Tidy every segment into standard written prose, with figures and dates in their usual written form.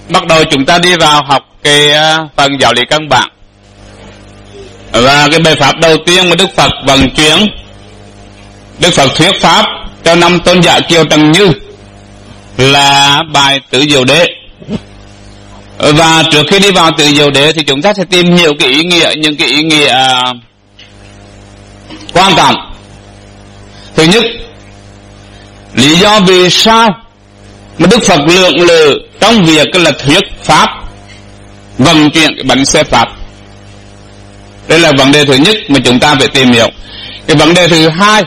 bắt đầu chúng ta đi vào học cái phần giáo lý căn bản. Và cái bài pháp đầu tiên mà Đức Phật vận chuyển, Đức Phật thuyết pháp cho 5 tôn giả Kiều Trần Như là bài Tứ Diệu Đế. Và trước khi đi vào Tứ Diệu Đế thì chúng ta sẽ tìm hiểu cái ý nghĩa, những cái ý nghĩa quan trọng. Thứ nhất, lý do vì sao mà Đức Phật lượng lự trong việc là thuyết pháp, vận chuyển cái bánh xe pháp. Đây là vấn đề thứ nhất mà chúng ta phải tìm hiểu. Cái vấn đề thứ hai,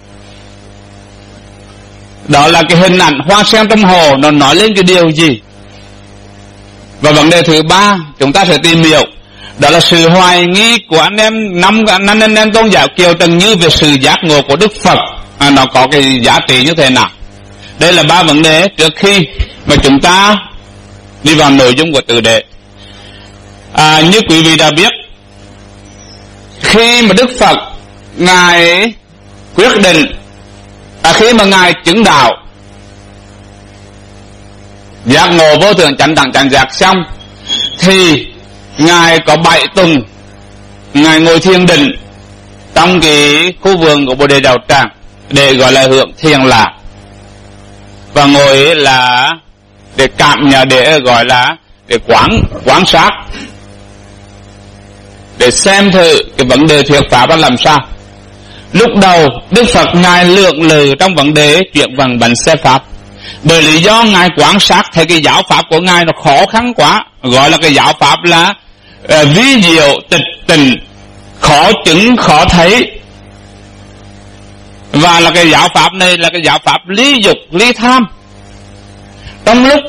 đó là cái hình ảnh hoa sen trong hồ nó nói lên cái điều gì. Và vấn đề thứ ba chúng ta sẽ tìm hiểu, đó là sự hoài nghi của anh em tôn giả Kiều Trần Như về sự giác ngộ của Đức Phật, nó có cái giá trị như thế nào. Đây là 3 vấn đề trước khi mà chúng ta đi vào nội dung của Tứ Đế. Như quý vị đã biết, khi mà Đức Phật Ngài quyết định, khi mà Ngài chứng đạo giác ngộ vô thượng chánh đẳng chánh giác xong, thì Ngài có 7 tuần Ngài ngồi thiền định trong cái khu vườn của Bồ Đề Đạo Tràng để gọi là hưởng thiền lạc, và ngồi là để cảm nhận, để gọi là để quán sát, để xem thử cái vấn đề thuyết pháp là làm sao. Lúc đầu Đức Phật Ngài lượng lự trong vấn đề chuyển vận bánh xe pháp, bởi lý do Ngài quan sát thấy cái giáo pháp của Ngài nó khó khăn quá, gọi là cái giáo pháp là vi diệu tịch tình, khó chứng khó thấy. Và là cái giáo pháp này là cái giáo pháp ly dục ly tham. Trong lúc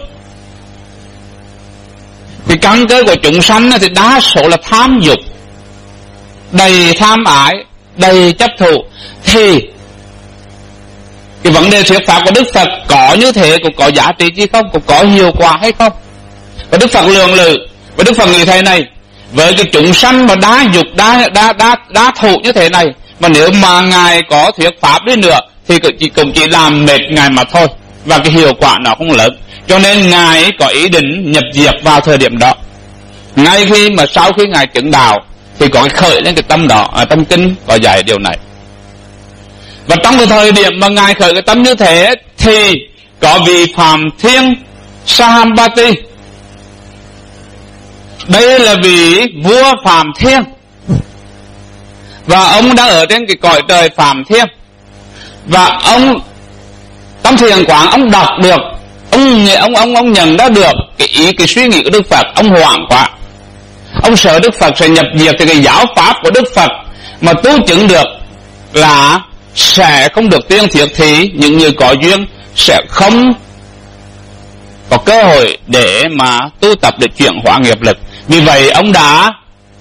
cái căn cơ của chúng sanh thì đa số là tham dục, đầy tham ái, đầy chấp thụ, thì cái vấn đề thuyết pháp của Đức Phật có như thế, cũng có giá trị chứ không, cũng có hiệu quả hay không. Và Đức Phật lượng lự, và Đức Phật nghĩ thế này, với cái chúng sanh mà đa dục đa thụ như thế này, mà nếu mà Ngài có thuyết pháp đi nữa thì cũng chỉ làm mệt Ngài mà thôi, và cái hiệu quả nó không lớn. Cho nên Ngài có ý định nhập diệt vào thời điểm đó. Ngay khi mà sau khi Ngài chứng đạo thì có cái khởi lên cái tâm đó, tâm kinh có dạy điều này. Và trong cái thời điểm mà Ngài khởi cái tâm như thế thì có vị Phạm Thiên Sahambati. Đây là vị vua Phạm Thiên, và ông đang ở trên cái cõi trời Phạm Thiên. Và ông trong thiền quán ông đọc được, ông nhận ra được cái suy nghĩ của Đức Phật. Ông hoảng quá, ông sợ Đức Phật sẽ nhập diệt, thì cái giáo pháp của Đức Phật mà tu chứng được là sẽ không được tiên thiệt, thì những người có duyên sẽ không có cơ hội để mà tu tập để chuyển hóa nghiệp lực. Vì vậy ông đã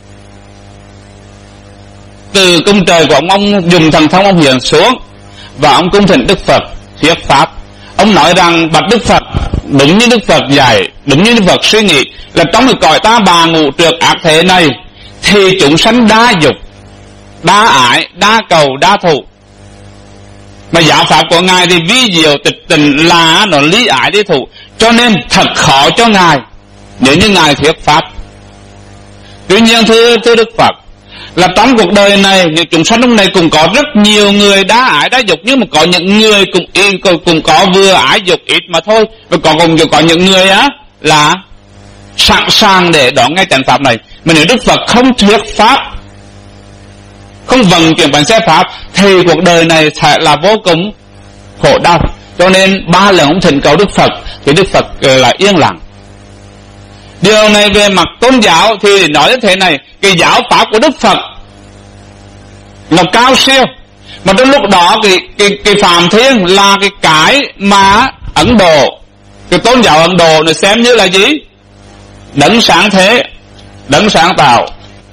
từ cung trời của ông dùng thần thông, ông hiện xuống và ông cung thỉnh Đức Phật thuyết pháp. Ông nói rằng bạch Đức Phật, đúng như Đức Phật dạy, đúng như Đức Phật suy nghĩ, là trong cái cõi ta bà ngũ trược ác thế này thì chúng sanh đa dục, đa ái, đa cầu, đa thụ. Mà giáo pháp của Ngài thì vi diệu tịch tình, là nó lý ái lý thụ, cho nên thật khó cho Ngài nếu như Ngài thuyết pháp. Tuy nhiên thưa Đức Phật, là trong cuộc đời này, những chúng sanh lúc này cũng có rất nhiều người đa ái đa dục, nhưng mà có những người cũng có vừa ái dục ít mà thôi, và có những người là sẵn sàng để đón ngay chánh pháp này. Mà nếu Đức Phật không thuyết pháp, không vận chuyển bánh xe pháp, thì cuộc đời này sẽ là vô cùng khổ đau. Cho nên 3 lần ông thỉnh cầu Đức Phật thì Đức Phật là yên lặng. Điều này về mặt tôn giáo thì nói như thế này, cái giáo pháp của Đức Phật nó cao siêu, mà trong lúc đó cái Phạm Thiên là cái mà Ấn Độ, cái tôn giáo Ấn Độ nó xem như là gì? Đấng sáng thế, đấng sáng tạo.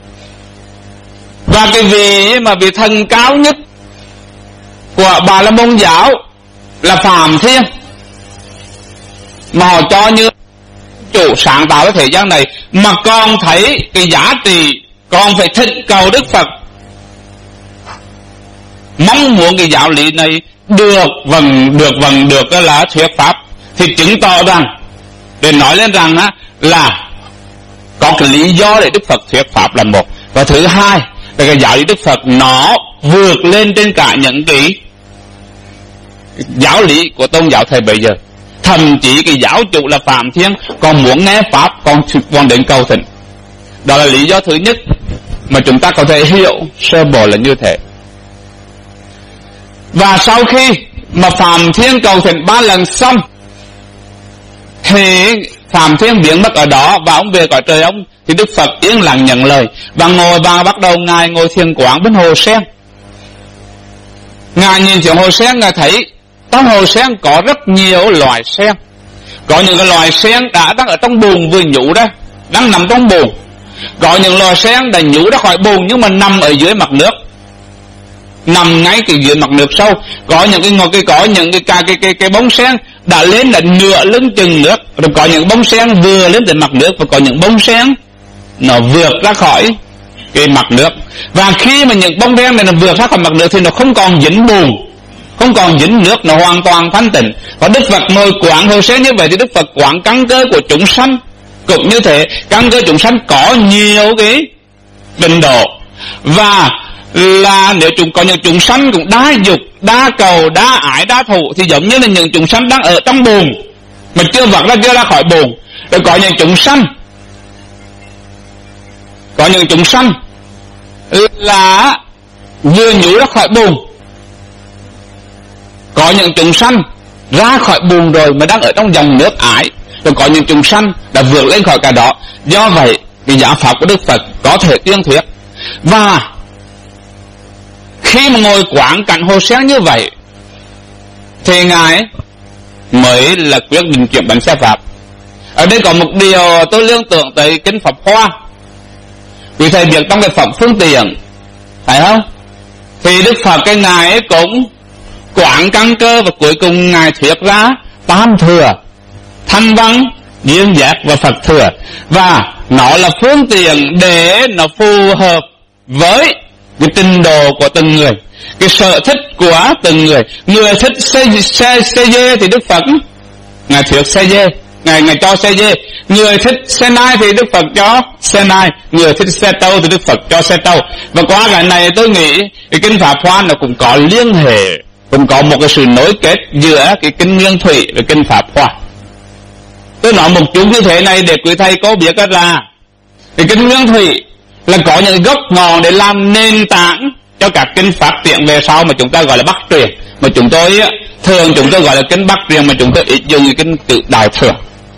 Và cái vị thần cao nhất của Bà La Môn giáo là Phạm Thiên, mà họ cho như chủ sáng tạo cái thế gian này, mà còn thấy cái giá trị, còn phải thỉnh cầu Đức Phật, mong muốn cái giáo lý này được là thuyết pháp, thì chứng tỏ rằng để nói lên rằng là có cái lý do để Đức Phật thuyết pháp là một, và thứ hai là cái giáo lý Đức Phật nó vượt lên trên cả những cái giáo lý của tôn giáo thời bấy giờ. Thậm chí cái giáo chủ là Phạm Thiên còn muốn nghe pháp, còn đến cầu thỉnh. Đó là lý do thứ nhất mà chúng ta có thể hiểu sơ bộ là như thế. Và sau khi mà Phạm Thiên cầu thỉnh 3 lần xong thì Phạm Thiên biến mất ở đó và ông về cõi trời ông, thì Đức Phật yên lặng nhận lời và ngồi và bắt đầu ngài ngồi thiền quán bên hồ sen. Ngài nhìn xuống hồ sen, ngài thấy trong hồ sen có rất nhiều loài sen. Có những cái loài sen đang ở trong bùn vừa nhú ra, đang nằm trong bùn. Có những loài sen đã nhú ra khỏi bùn nhưng mà nằm ở dưới mặt nước, nằm ngay cái dưới mặt nước sâu. Có những cái bông sen đã lên là nửa lưng chừng nước, rồi có những bông sen vừa lên tới mặt nước, và có những bông sen nó vượt ra khỏi cái mặt nước. Và khi mà những bông sen này nó vượt ra khỏi mặt nước thì nó không còn dính bùn, không còn dính nước, nó hoàn toàn thanh tịnh. Và Đức Phật ngồi quán hồ sen như vậy thì Đức Phật quán căn cơ của chúng sanh cũng như thế. Căn cơ chúng sanh có nhiều cái trình độ, và là nếu có những chúng sanh cũng đa dục, đa cầu, đa ái, đa thù, thì giống như là những chúng sanh đang ở trong bùn mà chưa vượt ra, chưa ra khỏi bùn. Rồi có những chúng sanh là vừa nhú ra khỏi bùn. Có những chúng sanh ra khỏi bùn rồi mà đang ở trong dòng nước ái. Rồi có những chúng sanh đã vượt lên khỏi cả đó. Do vậy cái giáo pháp của Đức Phật có thể tuyên thuyết. Và khi mà ngồi quán cạnh hồ sen như vậy thì ngài mới là quyết định chuyển bánh xe pháp. Ở đây có một điều tôi liên tưởng tới kinh Pháp Hoa. Vì thầy biết trong cái phẩm phương tiện, phải không? Thì Đức Phật cái ngài ấy cũng quán căn cơ, và cuối cùng ngài thuyết ra tam thừa: thanh văn, duyên giác và Phật thừa. Và nó là phương tiện để nó phù hợp với cái trình độ của từng người, cái sở thích của từng người. Người thích xe dê thì Đức Phật ngài thuyết xe dê, ngài cho xe dê. Người thích xe nai thì Đức Phật cho xe nai. Người thích xe trâu thì Đức Phật cho xe trâu. Và qua cái này tôi nghĩ cái kinh Pháp Hoa nó cũng có liên hệ, cũng có một cái sự nối kết giữa cái kinh Nguyên Thủy và kinh Pháp Hoa. Tôi nói một chút như thế này để quý thầy có biết là cái kinh Nguyên Thủy là có những gốc ngọn để làm nền tảng cho các kinh phát triển về sau mà chúng ta gọi là Bắc truyền. Mà chúng tôi thường gọi là kinh Bắc truyền, mà chúng tôi ít dùng cái kinh chữ Đại Thừa.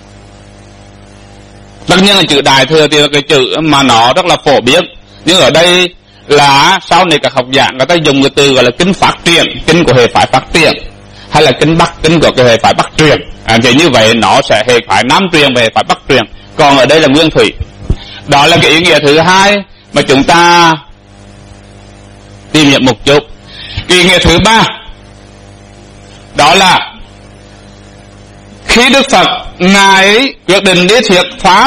Tất nhiên là chữ Đại Thừa thì là cái chữ mà nó rất là phổ biến, nhưng ở đây là sau này các học giả người ta dùng cái từ gọi là kinh phát triển, kinh của hệ phái phát triển, hay là kinh Bắc, kinh của cái hệ phái Bắc truyền. Thì như vậy nó sẽ hệ phái Nam truyền và hệ phái Bắc truyền, còn ở đây là Nguyên Thủy. Đó là cái ý nghĩa thứ hai mà chúng ta tìm hiểu một chút. Ý nghĩa thứ ba đó là khi Đức Phật ngài quyết định đi thuyết pháp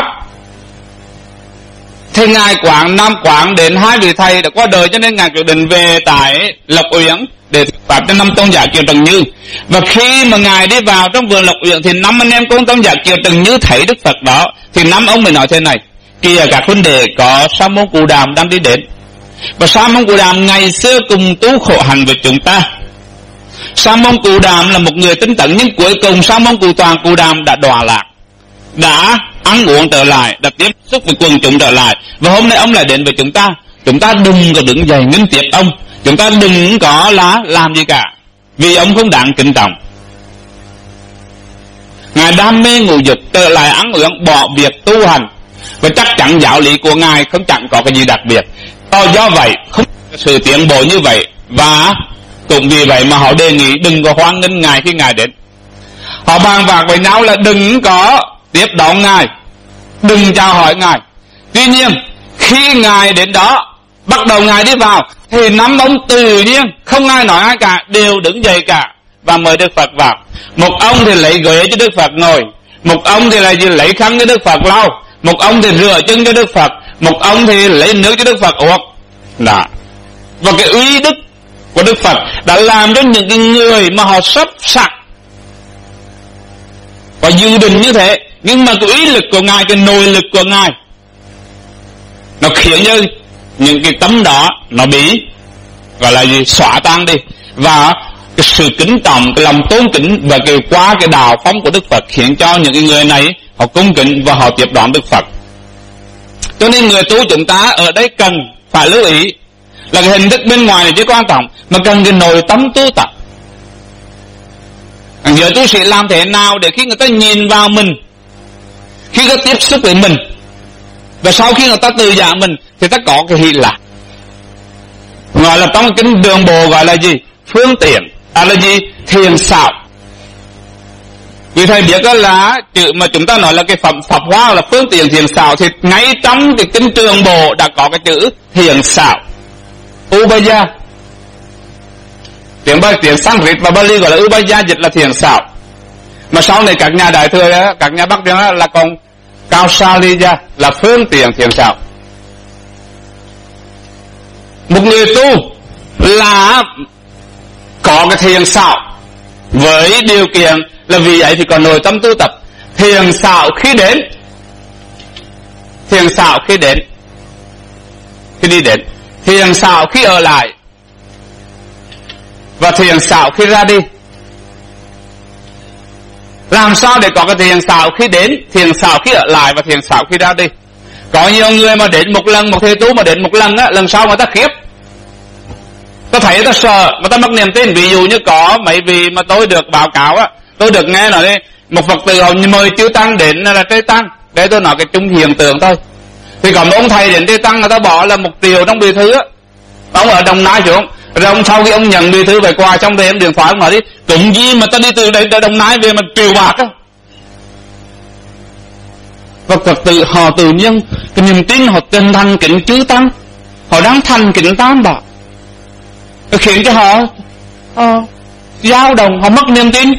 thì ngài quán đến 2 vị thầy đã qua đời, cho nên ngài quyết định về tại Lộc Uyển để thuyết pháp cho 5 tôn giả Kiều Trần Như. Và khi mà ngài đi vào trong vườn Lộc Uyển thì 5 anh em con tôn giả Kiều Trần Như thấy Đức Phật đó, thì 5 ông mới nói thế này: kìa các huynh đệ, có Sa môn Cù Đàm đang đi đến. Và Sa môn Cù Đàm ngày xưa cùng tu khổ hạnh với chúng ta. Sa môn Cù Đàm là một người tinh tấn, nhưng cuối cùng Sa môn Cù Đàm đã đọa lạc, đã ăn uống trở lại, đã tiếp xúc với quần chúng trở lại. Và hôm nay ông lại đến với chúng ta. Chúng ta đừng có đứng dậy nghênh tiếp ông, chúng ta đừng có làm gì cả, vì ông không đáng kính trọng. Ngài đam mê ngũ dục, trở lại ăn uống, bỏ việc tu hành, và chắc chắn giáo lý của ngài không chẳng có cái gì đặc biệt. Do vậy không có sự tiến bộ như vậy, và cũng vì vậy mà họ đề nghị đừng có hoan nghênh ngài khi ngài đến. Họ bàn bạc với nhau là đừng có tiếp đón ngài, đừng chào hỏi ngài. Tuy nhiên khi ngài đến đó, bắt đầu ngài đi vào thì 5 ông tự nhiên không ai nói ai cả, đều đứng dậy cả và mời Đức Phật vào. Một ông thì lấy ghế cho Đức Phật ngồi, một ông thì lấy khăn cho Đức Phật lau, một ông thì rửa chân cho Đức Phật, một ông thì lấy nước cho Đức Phật uống. Đó. Và cái uy đức của Đức Phật đã làm cho những cái người mà họ sắp sặc và dự định như thế, Nhưng mà cái uy lực của Ngài, cái nội lực của Ngài, nó khiến cho những cái tấm đó nó bị gọi là gì, xóa tan đi. Và cái sự kính trọng, cái lòng tôn kính và cái qua cái đạo phong của Đức Phật khiến cho những cái người này họ cung kính và họ tiếp đón Đức Phật. Cho nên người tu chúng ta ở đây cần phải lưu ý là cái hình thức bên ngoài này chứ quan trọng, mà cần cái nội tâm tu tập. Giờ tu sĩ làm thế nào để khi người ta nhìn vào mình, khi có tiếp xúc với mình, và sau khi người ta từ giảng mình thì ta có cái hỷ lạc, gọi là trong kinh đường bộ gọi là gì, phương tiện, là gì, thiền xảo. Vì thầy biết đó là chữ mà chúng ta nói là cái Pháp Hoa là phương tiện thiền xảo, thì ngay trong cái kinh trường bộ đã có cái chữ thiền xảo, Ubaya. Tiếng Sanskrit và Bali gọi là Ubaya, dịch là thiền xảo. Mà sau này các nhà đại thừa, các nhà Bắc tiếng là còn Kausaliya là phương tiện thiền xảo. Một người tu là có cái thiền xảo với điều kiện là vì ấy thì còn nội tâm tu tập. Thiền xảo khi đến, thiền xảo khi đến, khi đi đến, thiền xảo khi ở lại, và thiền xảo khi ra đi. Làm sao để có cái thiền xảo khi đến, thiền xảo khi ở lại và thiền xảo khi ra đi? Có nhiều người mà đến một lần, một thầy tu mà đến một lần á, lần sau mà ta khiếp, ta thấy ta sợ, mà ta mất niềm tin. Ví dụ như có mấy vị mà tôi được báo cáo á, tôi được nghe nói đi, một Phật tử họ mời chư tăng đến là Tây Tăng, để tôi nói cái chung hiện tượng thôi. Thì có một ông thầy đến Tây Tăng, người ta bỏ là 1 triệu trong bì thư á, ông ở Đồng Nai xuống. Rồi ông sau khi ông nhận bì thư về quà trong đây, em điện thoại ông nói đi, cũng gì mà ta đi từ đây tới Đồng Nai về mà triệu bạc á. Và Phật tử họ tự nhiên cái niềm tin, họ chân thành kính chư tăng, họ đang thành kính Tam Bảo, khiến cho họ dao động, họ mất niềm tin.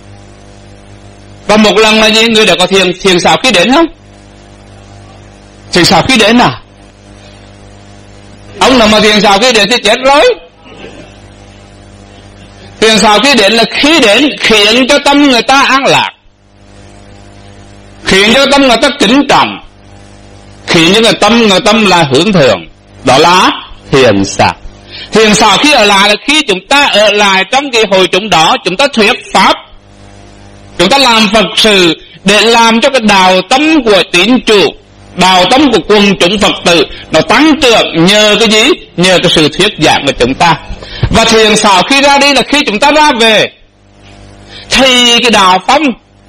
Và một lần là gì, người đã có thiền xảo khi đến không? Thiền xảo khi đến à? Ông nào mà thiền xảo khi đến thì chết rồi. Thiền xảo khi đến là khi đến khiến cho tâm người ta an lạc, khiến cho tâm người ta kính trọng, khiến cho người tâm là hướng thượng. Đó là thiền xảo. Thiền xảo khi ở lại là khi chúng ta ở lại trong cái hội chúng đó, chúng ta thuyết pháp, chúng ta làm Phật sự để làm cho cái đạo tâm của tín chủ, đạo tâm của quần chúng Phật tử nó tăng trưởng nhờ cái gì? Nhờ cái sự thuyết giảng của chúng ta. Và thiền xảo khi ra đi là khi chúng ta ra về, thì cái đạo phong,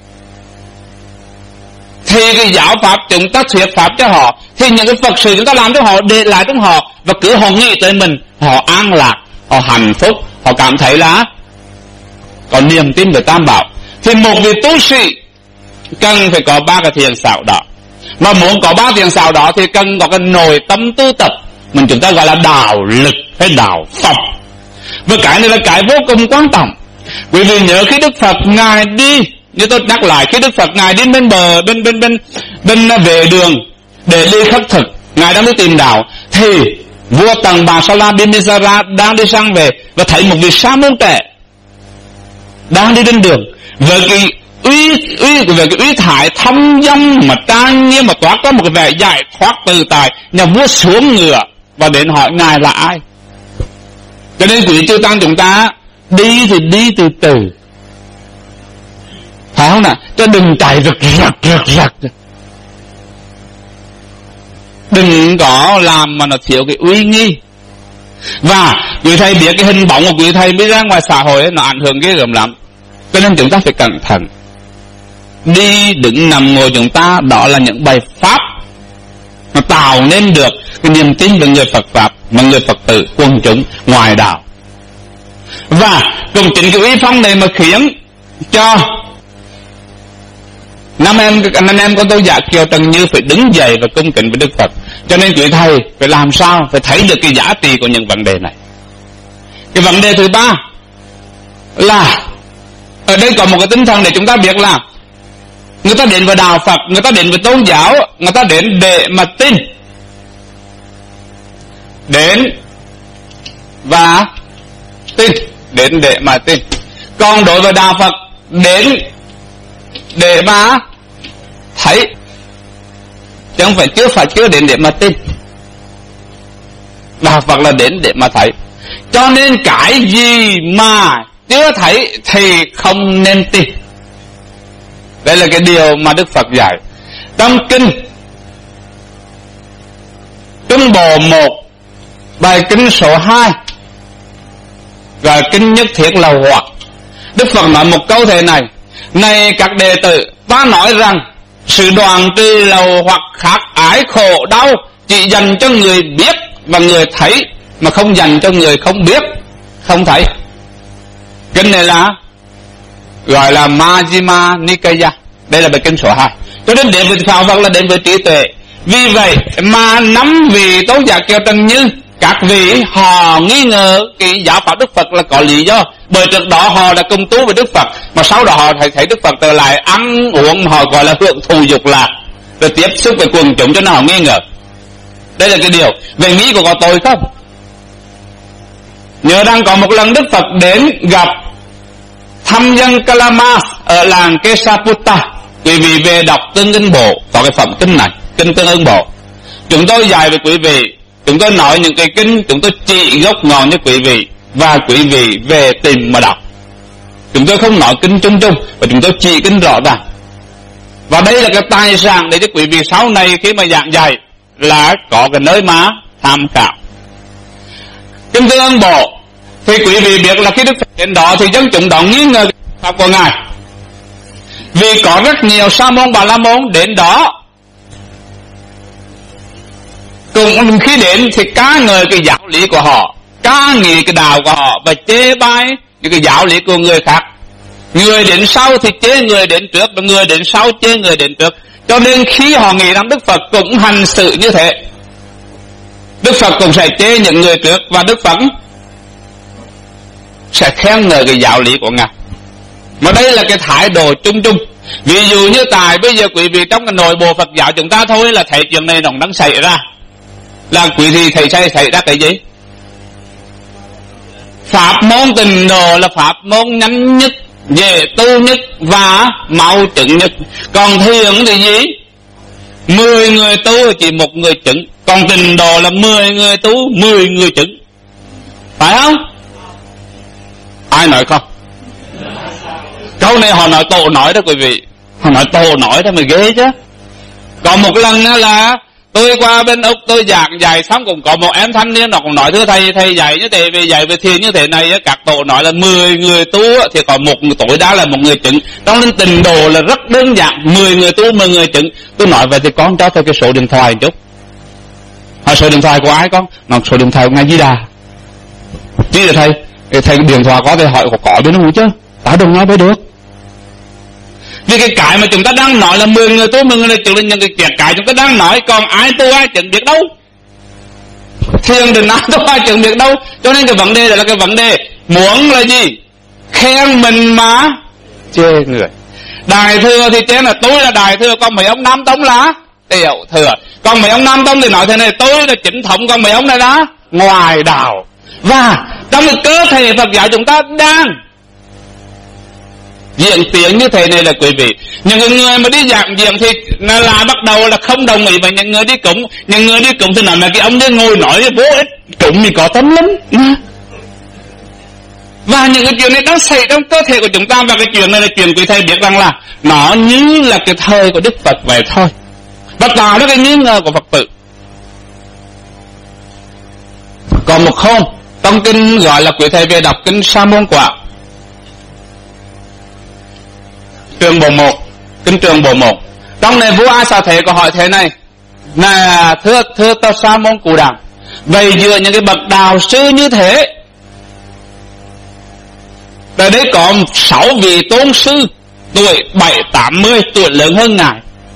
thì cái giáo pháp chúng ta thuyết pháp cho họ, thì những cái Phật sự chúng ta làm cho họ để lại trong họ, và cứ họ nghĩ tới mình, họ an lạc, họ hạnh phúc, họ cảm thấy là có niềm tin về Tam Bảo. Thì một vị tu sĩ cần phải có 3 cái thiền xảo đó. Mà muốn có 3 thiền xảo đó thì cần có cái nội tâm tu tập, mình chúng ta gọi là đạo lực hay đạo Phật. Và cái này là cái vô cùng quan trọng. Quý vị nhớ khi Đức Phật Ngài đi, như tôi nhắc lại, khi Đức Phật Ngài đi bên bờ, bên vệ đường để đi khất thực, Ngài đang đi tìm đạo, thì vua Tần Bà Sa La Bimbisara đang đi sang về và thấy một vị sa môn trẻ đang đi trên đường với cái uy thái thâm dâm mà trang nghiêm, mà toát có một cái vẻ giải thoát tự tại. Nhà vua xuống ngựa và đến hỏi Ngài là ai. Cho nên quý chư tăng chúng ta đi thì đi từ từ, phải không nào? Cho đừng chạy rực rặc, đừng có làm mà nó thiếu cái uy nghi. Và quý thầy biết cái hình bóng của quý thầy mới ra ngoài xã hội ấy, nó ảnh hưởng ghê gớm lắm. Cho nên chúng ta phải cẩn thận. Đi đứng nằm ngồi chúng ta, đó là những bài pháp nó tạo nên được cái niềm tin về người Phật Pháp, mà người Phật tử quần chúng ngoài đạo. Và cũng chính cái uy phong này mà khiến cho anh em của tôi Dạ Kiều Trần Như phải đứng dậy và cung kính với Đức Phật. Cho nên quý thầy phải làm sao phải thấy được cái giá trị của những vấn đề này. Cái vấn đề thứ 3 là ở đây có một cái tinh thần để chúng ta biết là người ta đến với đạo Phật, người ta đến với tôn giáo, người ta đến để mà tin, đến và tin, đến để mà tin. Còn đối với đạo Phật, đến để mà thấy, chứ không phải chưa đến để mà tin. Đạo Phật là đến để mà thấy. Cho nên cái gì mà chưa thấy thì không nên tin. Đây là cái điều mà Đức Phật dạy. Trong kinh Trung Bộ 1 bài kinh số 2 gọi kinh Nhất Thiết Lậu Hoặc, Đức Phật nói một câu thế này: này các đệ tử, ta nói rằng sự đoạn trừ lậu hoặc khát ái khổ đau chỉ dành cho người biết và người thấy, mà không dành cho người không biết không thấy. Kinh này là gọi là Majjhima Nikaya. Đây là bài kinh số 2. Cho nên đến với Pháp Phật là đến với trí tuệ. Vì vậy mà năm vị tôn giả Kiều Trần Như, các vị họ nghi ngờ cái giáo pháp Đức Phật là có lý do, bởi trước đó họ đã cùng tu với Đức Phật, mà sau đó họ thấy Đức Phật trở lại ăn uống, họ gọi là hưởng thụ dục lạc, rồi tiếp xúc với quần chúng, cho nên họ nghi ngờ. Đây là cái điều. Về nghĩ có tội không? Nhớ đang có một lần Đức Phật đến gặp Tham Dân Kalama ở làng Kesaputta. Quý vị về đọc Tương Ưng Bộ có cái phẩm kinh này, kinh Tương Ưng Bộ. Chúng tôi dạy với quý vị, chúng tôi nói những cái kinh, chúng tôi chỉ gốc ngọn cho quý vị, và quý vị về tìm mà đọc. Chúng tôi không nói kinh chung chung, và chúng tôi chỉ kinh rõ ràng. Và đây là cái tài sản để cho quý vị sau này khi mà giảng dạy là có cái nơi mà tham khảo. Kinh Tương Ưng Bộ thì quý vị biết là khi Đức Phật đến đó thì dân chúng đó nghi ngờ pháp của Ngài, vì có rất nhiều Sa môn Bà La môn đến đó. Cùng khi đến thì ca ngợi cái giáo lý của họ, ca nghị cái đạo của họ, và chê bai những cái giáo lý của người khác. Người đến sau thì chê người đến trước, và người đến sau chê người đến trước. Cho nên khi họ nghĩ rằng Đức Phật cũng hành sự như thế, Đức Phật cũng sẽ chê những người trước, và Đức Phật sẽ khen ngợi cái giáo lý của Ngài. Mà đây là cái thái độ chung chung. Ví dụ như tại bây giờ quý vị trong cái nội bộ Phật giáo chúng ta thôi là thấy chuyện này nó đang xảy ra, là quý vị thấy xảy ra cái gì? Pháp môn Tịnh Độ là pháp môn nhanh nhất, dễ tu nhất và mau chứng nhất. Còn thiền thì gì? 10 người tu chỉ 1 người chứng. Còn Tịnh Độ là 10 người tu 10 người chứng. Phải không? Ai nói không? Câu này họ nói tổ nói đó quý vị. Họ nói tổ nói đó mới ghê chứ. Còn một lần là tôi qua bên Úc, tôi giảng dạy xong cũng có một em thanh niên nó cũng nói: thưa thầy dạy như thế, về dạy về thiền như thế này, các tổ nói là 10 người tu thì có một tối đa là 1 người chứng. Trong nên Tịnh Độ là rất đơn giản, 10 người tu 10 người chứng. Tôi nói vậy thì con cho tôi cái số điện thoại một chút. Hỏi số điện thoại của ai con? Nó số điện thoại của Ngài Di Đà. Chứ là thầy cái điện thoại có thể hỏi có bên đâu chứ, ta đâu nói với được. Vì cái mà chúng ta đang nói là 10 người tu 10 người chứng là những cái chúng ta đang nói, còn ai tu ai chứng biết đâu. Thiền đừng ai tu ai chứng biết đâu. Cho nên cái vấn đề là cái vấn đề muốn là gì? Khen mình mà chê người. Đại thừa thì chê là tôi là đại thừa, còn mấy ông Nam Tông là tiểu thừa. Còn mấy ông Nam Tông thì nói thế này: tôi là chính thống, còn mấy ông này là ngoài đạo. Và trong cái cơ thể Phật giáo chúng ta đang diễn tiến như thế này là quý vị. Những người mà đi giảng diễn thì là bắt đầu là không đồng ý với những người đi cúng. Những người đi cúng thì nói mà cái ông đi ngồi nói vô ích, cúng thì có tâm lắm. Và những cái chuyện này đang xảy trong cơ thể của chúng ta. Và cái chuyện này là chuyện quý thầy biết rằng là nó như là cái thời của Đức Phật vậy thôi, và tạo ra cái nghi ngờ của Phật tử. Còn một hôm trong kinh gọi là quý thầy về đọc kinh Sa Môn Quả trường bộ 1, kinh trường bộ 1. Trong này vua A Xà Thế có hỏi thế này: là thưa tao Sa Môn Cù Đàm, vậy giữa những cái bậc đạo sư như thế, tại đây có 6 vị tôn sư tuổi 7-80 tuổi lớn hơn Ngài.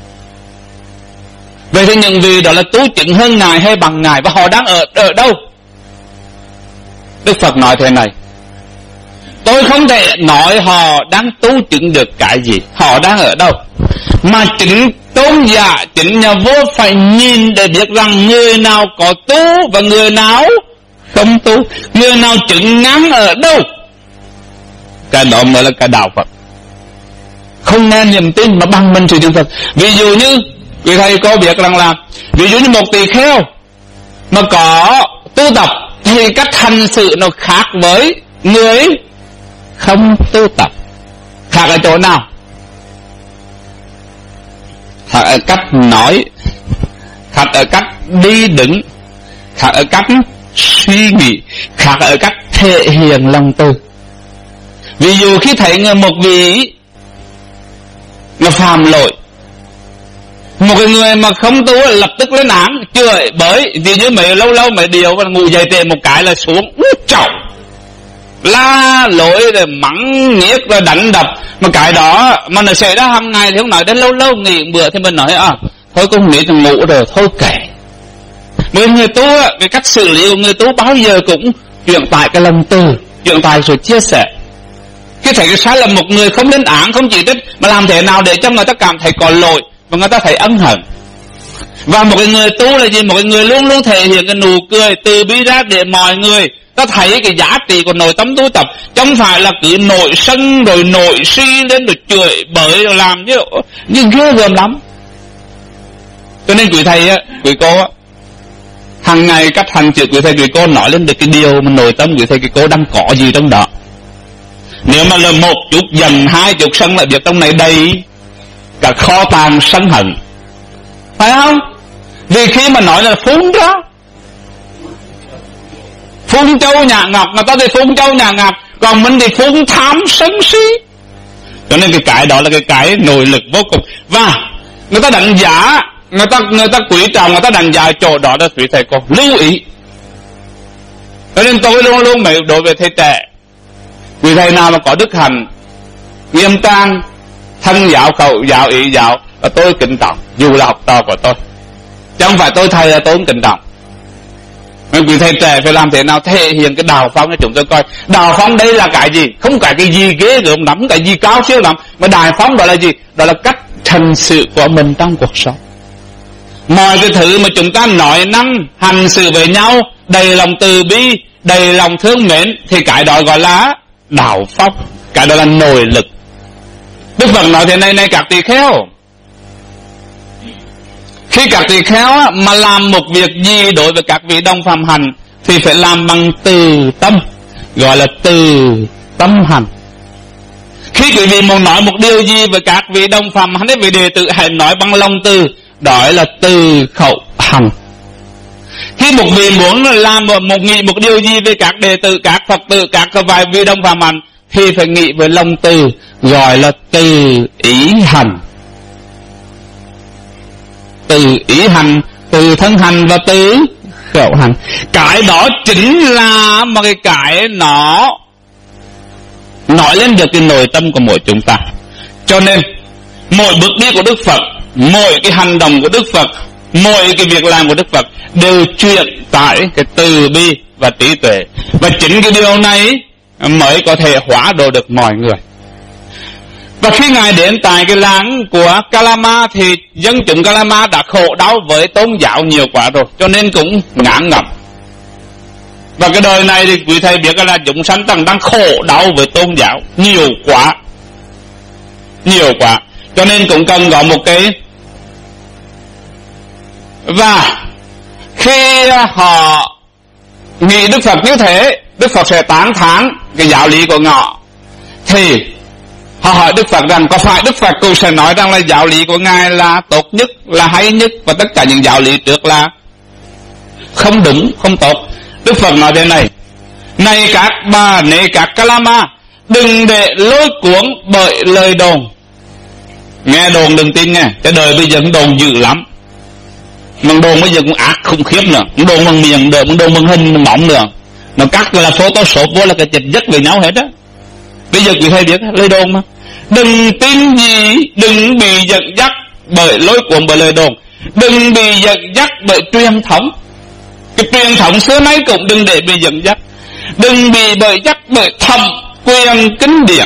Vậy thì những vị đó là tu chứng hơn Ngài hay bằng Ngài, và họ đang ở đâu? Đức Phật nói thế này: tôi không thể nói họ đang tu chứng được cái gì, họ đang ở đâu, mà chính tôn giả, chính nhà vua phải nhìn để biết rằng người nào có tu và người nào không tu, người nào chứng ngắn ở đâu. Cái đó mới là cái đạo Phật. không nghe niềm tin mà bằng mình sự chân thật. Ví dụ như quý thầy có biết rằng là ví dụ như một tỳ kheo mà có tu tập thì cách hành sự nó khác với người không tu tập. Khác ở chỗ nào? Khác ở cách nói, khác ở cách đi đứng, khác ở cách suy nghĩ, khác ở cách thể hiện lòng từ. Ví dụ khi thấy một vị mà phạm lỗi, một cái người mà không tu lập tức lên án chửi bới, vì như mấy lâu lâu mấy điều mà ngủ dậy trễ một cái là xuống chậu la lỗi rồi mắng nhiếc rồi đánh đập. Mà cái đó mà nó xảy ra hàng ngày thì không nói đến lâu lâu nghỉ bữa thì mình nói thôi cũng nghĩ thằng ngủ rồi thôi kệ. Bởi người tu cái cách xử lý của người tu bao giờ cũng chuyển tải cái lòng từ, chuyển tải sự chia sẻ. Khi thấy cái sai lầm một người không lên án không chỉ trích mà làm thế nào để cho người ta cảm thấy có lỗi và người ta thấy ân hận. Và một cái người tu là gì? Một cái người luôn luôn thể hiện cái nụ cười từ bi ra để mọi người ta thấy cái giá trị của nội tâm tu tập, chứ không phải là cứ nổi sân rồi nổi suy lên rồi chửi bới rồi làm như ghê gớm lắm. Cho nên quý thầy quý cô hàng ngày cách hành sự quý thầy quý cô nói lên được cái điều mà nội tâm quý thầy quý cô đang có gì trong đó. Nếu mà là một chút dần, 20 sân lại việc trong này đầy cả kho tàng sân hận, phải không? Vì khi mà nói là phun ra phun châu nhà ngọc, người ta thì phun châu nhà ngọc, còn mình thì phun tham sân si. Cho nên cái đó là cái nội lực vô cùng. Và người ta đánh giá, người ta quý trọng, người ta đánh giá chỗ đó là quý thầy cô lưu ý. Cho nên tôi luôn luôn đối với thầy trẻ, quý thầy nào mà có đức hạnh nghiêm trang, thân giáo khẩu giáo ý giáo là tôi kính trọng, dù là học trò của tôi, chứ không phải tôi thầy là tôi không kính trọng. Nên quý thầy trẻ phải làm thế nào thể hiện cái đạo phong cho chúng tôi coi. Đạo phong đây là cái gì? Không phải cái gì ghê gớm lắm, cái gì cao siêu lắm, mà đạo phong đó là gì? Đó là cách hành sự của mình trong cuộc sống. Mọi cái thứ mà chúng ta nói năng hành xử với nhau đầy lòng từ bi, đầy lòng thương mến thì cái đó gọi là đạo phong, cái đó là nội lực. Đức Phật nói thế này các tỳ kheo, khi các tỳ kheo mà làm một việc gì đối với các vị đồng phạm hành thì phải làm bằng từ tâm, gọi là từ tâm hành. Khi quý vị muốn nói một điều gì với các vị đồng phạm hành, vị đệ tử hãy nói bằng lòng từ, đó là từ khẩu hành. Khi một vị muốn làm nghĩ một điều gì về các đệ tử, các Phật tử, các vài vị đồng phạm hành thì phải nghĩ với lòng từ, gọi là từ ý hành. Từ ý hành, từ thân hành và từ khẩu hành. Cái đó chính là một cái nó nói lên được cái nội tâm của mỗi chúng ta. Cho nên mỗi bước đi của Đức Phật, mỗi cái hành động của Đức Phật, mỗi cái việc làm của Đức Phật đều truyền tải cái từ bi và trí tuệ. Và chính cái điều này mới có thể hóa độ được mọi người. Và khi Ngài đến tại cái làng của Kalama thì dân chúng Kalama đã khổ đau với tôn giáo nhiều quá rồi, cho nên cũng ngán ngẩm. Và cái đời này thì quý thầy biết là chúng sanh đang khổ đau với tôn giáo nhiều quá, cho nên cũng cần có một cái. Và khi họ nghĩ Đức Phật như thế, Đức Phật sẽ tán thán cái giáo lý của họ, thì họ hỏi Đức Phật rằng có phải Đức Phật cũng sẽ nói rằng là giáo lý của Ngài là tốt nhất, là hay nhất, và tất cả những giáo lý trước là không đúng, không tốt. Đức Phật nói thế này: này các bà, này các Kalama, đừng để lôi cuốn bởi lời đồn. Nghe đồn đừng tin nghe, cái đời bây giờ đồn dữ lắm. Mà đồn bây giờ cũng ác khủng khiếp nữa, đồn bằng miệng được, đồn bằng hình bằng mỏng nữa, nó cắt là photoshop vô là cái chật dứt về nhau hết á. Bây giờ quý thầy biết lời đồn mà. Đừng tin gì, đừng bị dẫn dắt bởi lối cuốn bởi lời đồn, đừng bị dẫn dắt bởi truyền thống. Cái truyền thống xưa nay cũng đừng để bị dẫn dắt, đừng bị dắt bởi thẩm quyền kinh điển,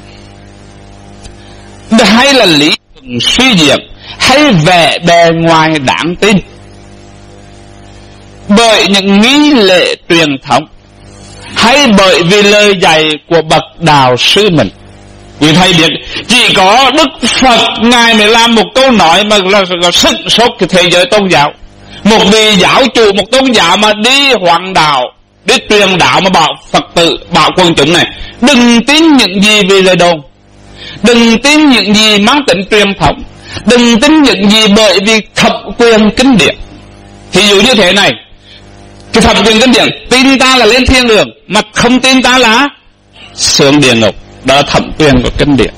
hay là lý suy diễn, hay vẻ bề ngoài đáng tin, bởi những nghi lễ truyền thống, hay bởi vì lời dạy của bậc đạo sư mình. Quý thầy biết chỉ có Đức Phật Ngài mới làm một câu nói mà là sức sốt cái thế giới tôn giáo. Một vị giáo chủ một tôn giáo mà đi hoằng đạo, đi truyền đạo mà bảo Phật tử, bảo quần chúng này đừng tin những gì về lời đồn, đừng tin những gì mang tính truyền thống, đừng tin những gì bởi vì thẩm quyền kinh điển. Thí dụ như thế này, cái thẩm quyền kinh điển, tin ta là lên thiên đường, mà không tin ta là xuống địa ngục. Đó là thẩm quyền của kinh điển.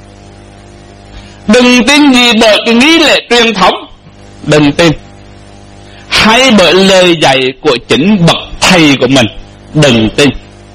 Đừng tin gì bởi cái nghi lễ truyền thống, đừng tin. Hay bởi lời dạy của chính bậc thầy của mình, đừng tin.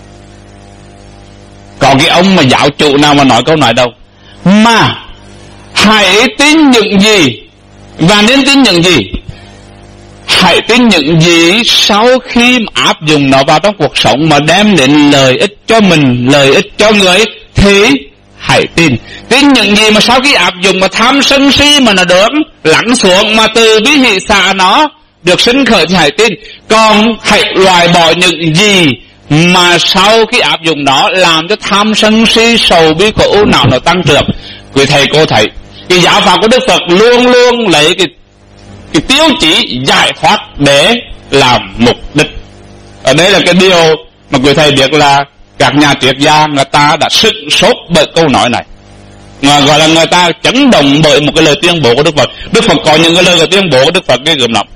Có cái ông mà giáo chủ nào mà nói câu nói đâu. Mà hãy tin những gì, và nên tin những gì? Hãy tin những gì sau khi áp dụng nó vào trong cuộc sống mà đem đến lợi ích cho mình, lợi ích cho người, thì hãy tin. Tin những gì mà sau khi áp dụng mà tham sân si mà nó được lắng xuống, mà từ bi hỷ xả nó được sinh khởi thì hãy tin. Còn hãy loại bỏ những gì mà sau khi áp dụng nó làm cho tham sân si sầu bi khổ ưu não nó tăng trưởng. Quý thầy cô thấy cái giáo pháp của Đức Phật luôn luôn lấy cái tiêu chí giải thoát để làm mục đích. Ở đây là cái điều mà quý thầy biết là các nhà triết gia người ta đã sửng sốt bởi câu nói này, mà gọi là người ta chấn động bởi một cái lời tuyên bố của Đức Phật. Đức Phật có những cái lời tuyên bố của Đức Phật ghê gớm lắm.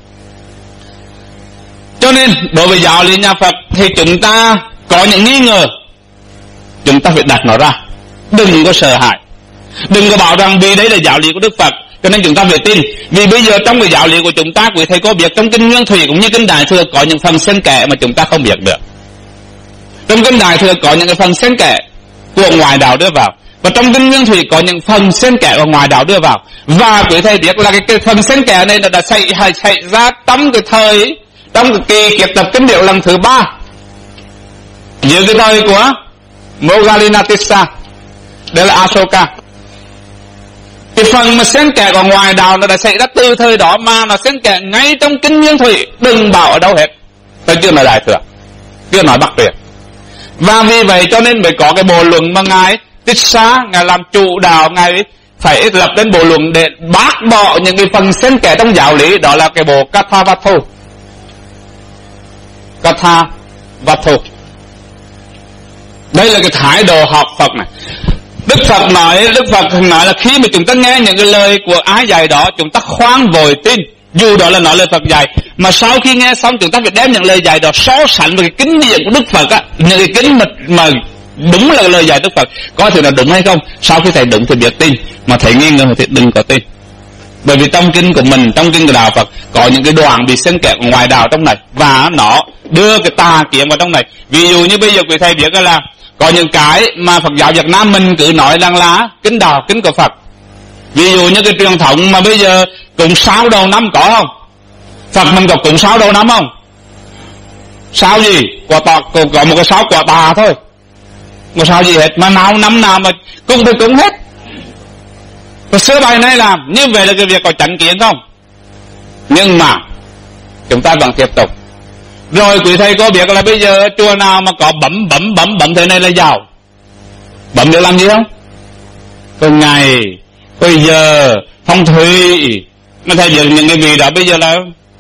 Cho nên đối với giáo lý nhà Phật thì chúng ta có những nghi ngờ, chúng ta phải đặt nó ra, đừng có sợ hãi, đừng có bảo rằng vì đấy là giáo lý của Đức Phật cho nên chúng ta phải tin. Vì bây giờ trong cái giáo lý của chúng ta, quý thầy có biết trong kinh Nguyên Thủy cũng như kinh Đại Thừa có những phần xen kẽ mà chúng ta không biết được. Trong kinh Đại Thừa có những cái phần xen kẽ của ngoại đạo đưa vào, và trong kinh Nguyên Thủy có những phần xen kẽ của ngoại đạo đưa vào. Và quý thầy biết là cái phần xen kẽ này đã xảy ra trong cái kỳ kiệt tập kinh điệu lần thứ 3 giữa cái thời của Moggallantissa, đây là Asoka. Cái phần mà xen kẽ của ngoài đạo nó đã xảy ra từ thời đó, mà nó xen kẽ ngay trong kinh Nguyên Thủy, đừng bảo ở đâu hết. Tôi chưa nói Đại Thừa, chưa nói Bắc Truyền. Và vì vậy cho nên mới có cái bộ luận mà ngài Tissa, ngài làm chủ đạo, ngài phải lập đến bộ luận để bác bỏ những cái phần xen kẽ trong giáo lý. Đó là cái bộ Kathavatthu. Đây là cái thái độ học Phật này. Đức Phật nói là khi mà chúng ta nghe những cái lời của ai dạy đó, chúng ta khoan vội tin, dù đó là nói lời Phật dạy. Mà sau khi nghe xong chúng ta phải đem những lời dạy đó so sánh với cái kinh điển của Đức Phật á, những cái kinh mà đúng là lời dạy Đức Phật, coi thử là đúng hay không. Sau khi thầy đúng thì biết tin, mà thầy nghi ngờ thì đừng có tin. Bởi vì trong kinh của mình, trong kinh của đạo Phật có những cái đoạn bị xen kẽ ngoài đạo trong này, và nó đưa cái tà kiến vào trong này. Ví dụ như bây giờ quý thầy biết là có những cái mà Phật giáo Việt Nam mình cứ nói rằng là kinh đạo, kinh của Phật. Ví dụ như cái truyền thống mà bây giờ cúng 6 đầu năm có không? Phật mình có cúng 6 đầu năm không? Sao gì? Có một cái 6 quả tà thôi, một sao gì hết. Mà năm nào mà cúng thì cúng hết. Và xưa bài này làm như vậy là cái việc có chánh kiến không? Nhưng mà chúng ta vẫn tiếp tục. Rồi quý thầy có biết là bây giờ chùa nào mà có bấm thế này là giàu. Bấm để làm gì không? Có ngày, có giờ, phong thủy. Mà thầy biết những cái vị đó bây giờ là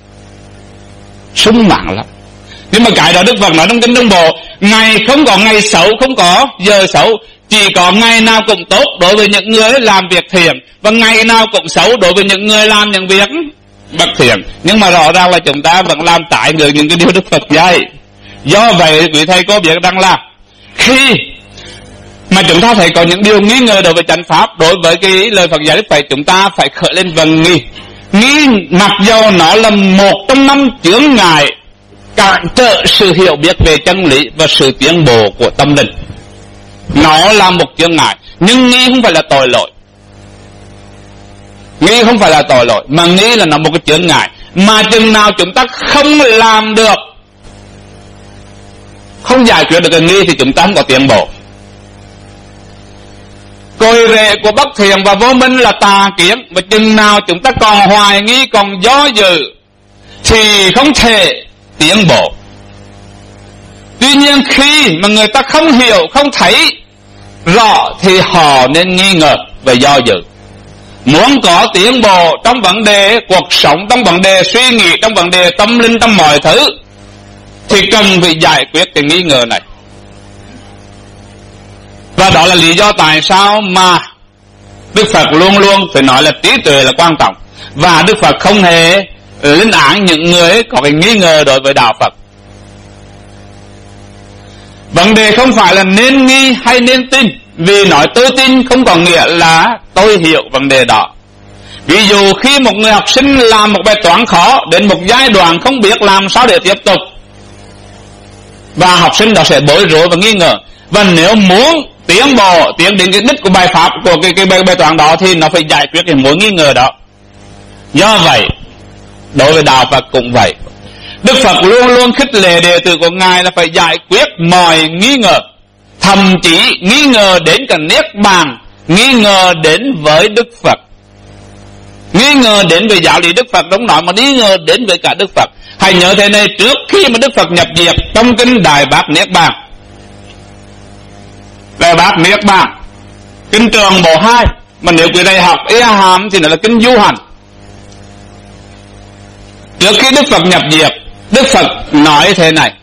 sung mãn lắm. Nhưng mà cái đó Đức Phật nói trong kinh Trung Bộ, ngày không có ngày xấu, không có giờ xấu, chỉ có ngày nào cũng tốt đối với những người làm việc thiện, và ngày nào cũng xấu đối với những người làm những việc bất thiện. Nhưng mà rõ ràng là chúng ta vẫn làm trái ngược những cái điều Đức Phật dạy. Do vậy quý thầy có biết rằng là khi mà chúng ta thấy có những điều nghi ngờ đối với chánh pháp, đối với cái lời Phật dạy Đức Phật, chúng ta phải khởi lên vần nghi. Nghi mặc dầu nó là một trong 5 chướng ngại cản trở sự hiểu biết về chân lý và sự tiến bộ của tâm linh. Nó là một chướng ngại, nhưng nghi không phải là tội lỗi. Nghi không phải là tội lỗi, mà nghi là nó một cái chướng ngại. Mà chừng nào chúng ta không làm được, không giải quyết được cái nghi thì chúng ta không có tiến bộ. Cội rễ của bất thiện và vô minh là tà kiến, và chừng nào chúng ta còn hoài nghi, còn do dự thì không thể tiến bộ. Tuy nhiên khi mà người ta không hiểu, không thấy rõ thì họ nên nghi ngờ và do dự. Muốn có tiến bộ trong vấn đề cuộc sống, trong vấn đề suy nghĩ, trong vấn đề tâm linh, trong mọi thứ, thì cần phải giải quyết cái nghi ngờ này. Và đó là lý do tại sao mà Đức Phật luôn luôn phải nói là trí tuệ là quan trọng. Và Đức Phật không hề lên án những người có cái nghi ngờ đối với đạo Phật. Vấn đề không phải là nên nghi hay nên tin, vì nói tôi tin không có nghĩa là tôi hiểu vấn đề đó. Ví dụ khi một người học sinh làm một bài toán khó đến một giai đoạn không biết làm sao để tiếp tục, và học sinh đó sẽ bối rối và nghi ngờ. Và nếu muốn tiến bộ, tiến đến cái đích của bài pháp, của cái bài toán đó, thì nó phải giải quyết cái mối nghi ngờ đó. Do vậy, đối với đạo Phật cũng vậy. Đức Phật luôn luôn khích lệ đệ tử của Ngài là phải giải quyết mọi nghi ngờ, thậm chí nghi ngờ đến cả Niết Bàn, nghi ngờ đến với Đức Phật, nghi ngờ đến với giáo lý Đức Phật, đúng nói mà nghi ngờ đến với cả Đức Phật. Hãy nhớ thế này, trước khi mà Đức Phật nhập diệt, trong kinh Đại Bát Niết Bàn, Đại Bát Niết Bàn, kinh Trường Bộ 2, mà nếu quý thầy học Y Hàm thì nó là kinh Du Hành. Trước khi Đức Phật nhập diệt, Đức Phật nói thế này: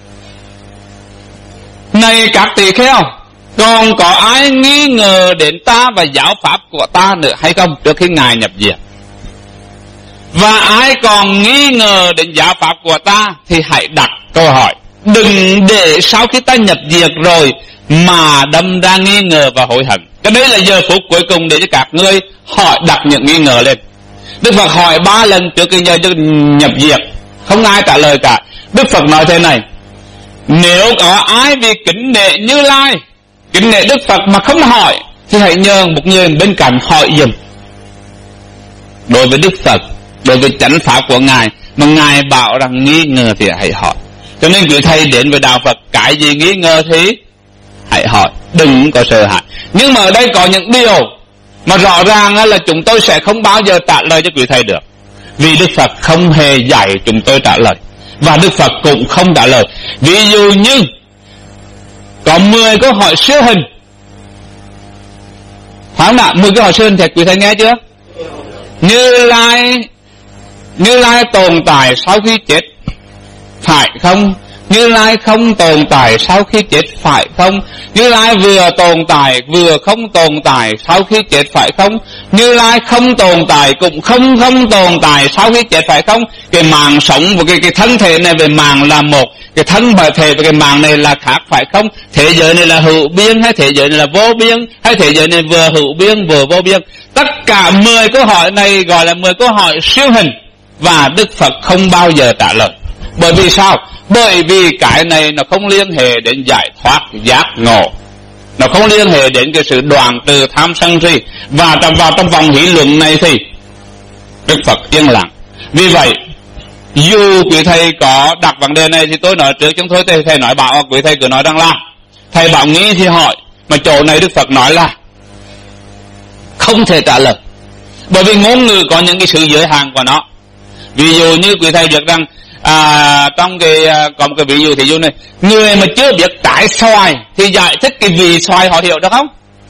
này các tỳ kheo, còn có ai nghi ngờ đến ta và giáo pháp của ta nữa hay không? Trước khi Ngài nhập diệt. Và ai còn nghi ngờ đến giáo pháp của ta thì hãy đặt câu hỏi, đừng để sau khi ta nhập diệt rồi mà đâm ra nghi ngờ và hối hận. Cái đấy là giờ phút cuối cùng để cho các ngươi hỏi, đặt những nghi ngờ lên. Đức Phật hỏi 3 lần trước khi nhập diệt, không ai trả lời cả. Đức Phật nói thế này: nếu có ai vì kính nể Như Lai, kính nể Đức Phật mà không hỏi, thì hãy nhờ một người bên cạnh hỏi giùm. Đối với Đức Phật, đối với chánh pháp của Ngài mà Ngài bảo rằng nghi ngờ thì hãy hỏi. Cho nên quý thầy đến với đạo Phật, cái gì nghi ngờ thì hãy hỏi, đừng có sợ hãi. Nhưng mà ở đây có những điều mà rõ ràng là chúng tôi sẽ không bao giờ trả lời cho quý thầy được, vì Đức Phật không hề dạy chúng tôi trả lời, và Đức Phật cũng không trả lời. Ví dụ như có 10 câu hỏi siêu hình, phải không ạ? 10 câu hỏi siêu hình thì quý thầy nghe chưa? Như Lai tồn tại sau khi chết, phải không? Như Lai không tồn tại sau khi chết, phải không? Như Lai vừa tồn tại vừa không tồn tại sau khi chết, phải không? Như Lai không tồn tại cũng không tồn tại sau khi chết, phải không? Cái mạng sống và cái thân thể này về mạng là một, cái thân và thể và cái mạng này là khác, phải không? Thế giới này là hữu biên hay thế giới này là vô biên, hay thế giới này vừa hữu biên vừa vô biên? Tất cả 10 câu hỏi này gọi là 10 câu hỏi siêu hình, và Đức Phật không bao giờ trả lời. Bởi vì sao? Bởi vì cái này nó không liên hệ đến giải thoát giác ngộ, nó không liên hệ đến cái sự đoạn trừ tham sân si. Và vào trong vòng hỷ luận này thì Đức Phật yên lặng. Vì vậy, dù quý thầy có đặt vấn đề này thì tôi nói trước, chúng tôi thầy nói bảo, quý thầy cứ nói rằng là thầy bảo nghĩ thì hỏi, mà chỗ này Đức Phật nói là không thể trả lời, bởi vì ngôn ngữ có những cái sự giới hạn của nó. Ví dụ như quý thầy biết rằng trong có một cái ví dụ, thí dụ này, người mà chưa biết trái xoài thì giải thích cái vị xoài họ hiểu được không?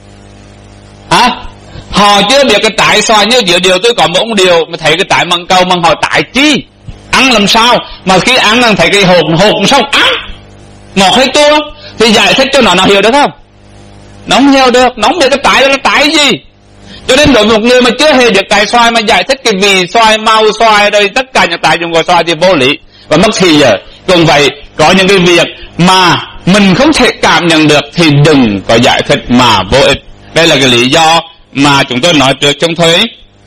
Họ chưa biết cái trái xoài. Như điều tôi có một ông điều mà thấy cái trái măng cầu mà họ trái chi, ăn làm sao mà khi ăn thấy cái hột xong ăn ngọt hay chua, thì giải thích cho nó hiểu được không? Nó không hiểu được, nó không biết cái trái đó là trái gì. Cho nên đối với một người mà chưa hề biết trái xoài mà giải thích cái vị xoài, màu xoài, rồi tất cả những tại dùng của xoài thì vô lý và mất thì giờ. Cũng vậy, có những cái việc mà mình không thể cảm nhận được thì đừng có giải thích mà vô ích. Đây là cái lý do mà chúng tôi nói trước trong thuế.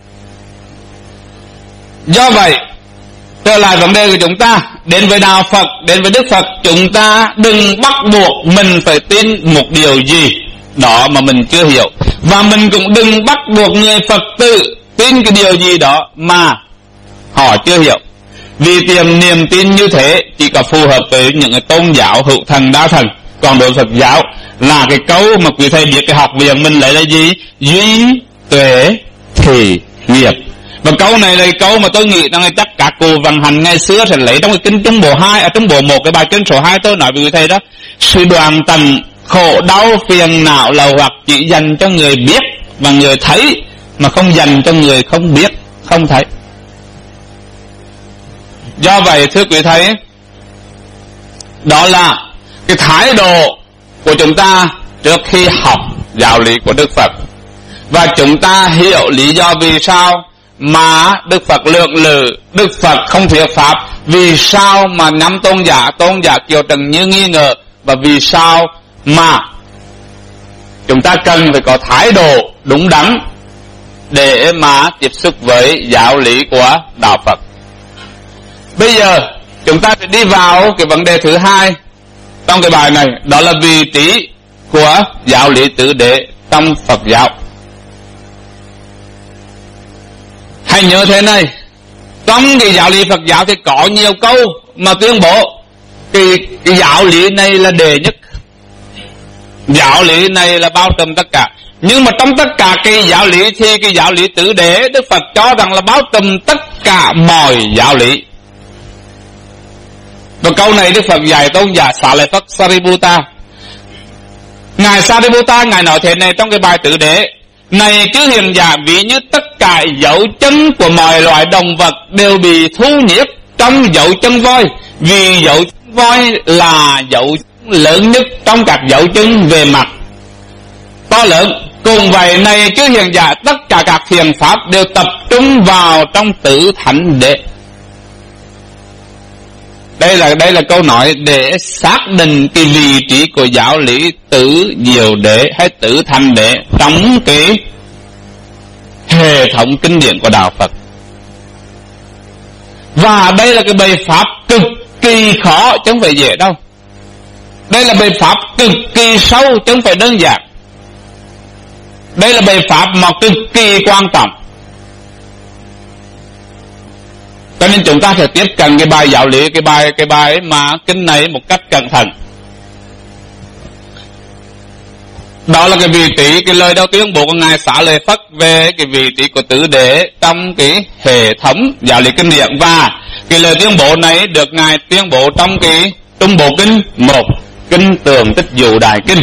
Do vậy, trở lại vấn đề của chúng ta, đến với đạo Phật, đến với Đức Phật, chúng ta đừng bắt buộc mình phải tin một điều gì đó mà mình chưa hiểu, và mình cũng đừng bắt buộc người Phật tử tin cái điều gì đó mà họ chưa hiểu. Vì niềm tin như thế chỉ có phù hợp với những cái tôn giáo hữu thần đa thần. Còn đối với Phật giáo là cái câu mà quý thầy biết cái học viện mình lấy là gì? Duy tuệ thì nghiệp. Và câu này là câu mà tôi nghĩ rằng chắc các cụ vận hành ngày xưa sẽ lấy trong cái kinh Trung Bộ 2, trong Bộ 1, cái bài kinh số 2 tôi nói với quý thầy đó. Sự đoạn tận khổ đau phiền não lầu hoặc chỉ dành cho người biết và người thấy, mà không dành cho người không biết, không thấy. Do vậy thưa quý thầy, đó là cái thái độ của chúng ta trước khi học giáo lý của Đức Phật. Và chúng ta hiểu lý do vì sao mà Đức Phật lượng lự, Đức Phật không thuyết pháp, vì sao mà năm tôn giả Kiều Trần Như nghi ngờ, và vì sao mà chúng ta cần phải có thái độ đúng đắn để mà tiếp xúc với giáo lý của Đạo Phật. Bây giờ chúng ta sẽ đi vào cái vấn đề thứ hai trong cái bài này, đó là vị trí của giáo lý tứ đế trong Phật giáo. Hãy nhớ thế này, trong cái giáo lý Phật giáo thì có nhiều câu mà tuyên bố cái giáo lý này là đệ nhất, giáo lý này là bao trùm tất cả. Nhưng mà trong tất cả cái giáo lý thì cái giáo lý tứ đế Đức Phật cho rằng là bao trùm tất cả mọi giáo lý. Và câu này Đức Phật dạy tôn giả Xá Lợi Phất Sariputta. Ngài Sariputta Ngài nói thế này trong cái bài tứ đế: này chư hiền giả, ví như tất cả dấu chân của mọi loài động vật đều bị thu nhiếp trong dấu chân voi, vì dấu chân voi là dấu lớn nhất trong các dấu chân về mặt to lớn. Cùng vậy này chư hiền giả, tất cả các thiền pháp đều tập trung vào trong tứ thánh đế. Đây là câu nói để xác định cái vị trí của giáo lý tứ diệu đế hay tứ thánh đế trong cái hệ thống kinh điển của Đạo Phật. Và đây là cái bài pháp cực kỳ khó chứ không phải dễ đâu. Đây là bài pháp cực kỳ sâu chứ không phải đơn giản. Đây là bài pháp mà cực kỳ quan trọng. Cho nên chúng ta sẽ tiếp cận cái bài giáo lý, cái bài mà kinh này một cách cẩn thận. Đó là cái vị trí, cái lời đầu tuyên bố của Ngài Xá Lợi Phất về cái vị trí của tứ đế trong cái hệ thống giáo lý kinh điển. Và cái lời tuyên bố này được Ngài tuyên bố trong cái Trung Bộ Kinh 1, Kinh Tường Tích Dụ Đại Kinh.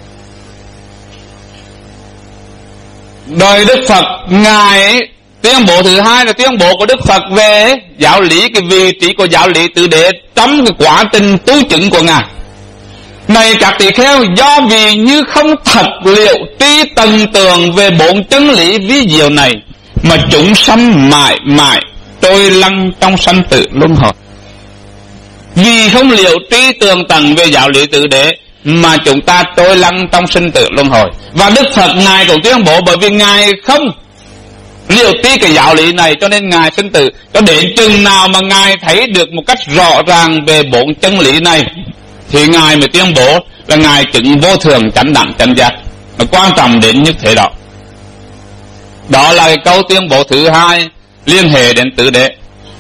Đời Đức Phật Ngài tuyên bố thứ hai là tuyên bố của Đức Phật về giáo lý, cái vị trí của giáo lý tứ đế trong cái quá trình tu chứng của Ngài. Này các tỳ kheo, do vì như không thật liệu tri tầng tường về bốn chân lý vi diệu này, mà chúng sanh mãi mãi trôi lăn trong sanh tử luân hồi. Vì không liệu tri tường tầng về giáo lý tứ đế mà chúng ta trôi lăn trong sinh tử luân hồi. Và Đức Phật Ngài cũng tuyên bố, bởi vì Ngài không liệu tri cái giáo lý này cho nên Ngài sinh tử. Cho đến chừng nào mà Ngài thấy được một cách rõ ràng về bốn chân lý này thì Ngài mới tuyên bố là Ngài chứng vô thường chánh đẳng chánh giác. Nó quan trọng đến như thế đó. Đó là cái câu tuyên bố thứ hai liên hệ đến tứ đế.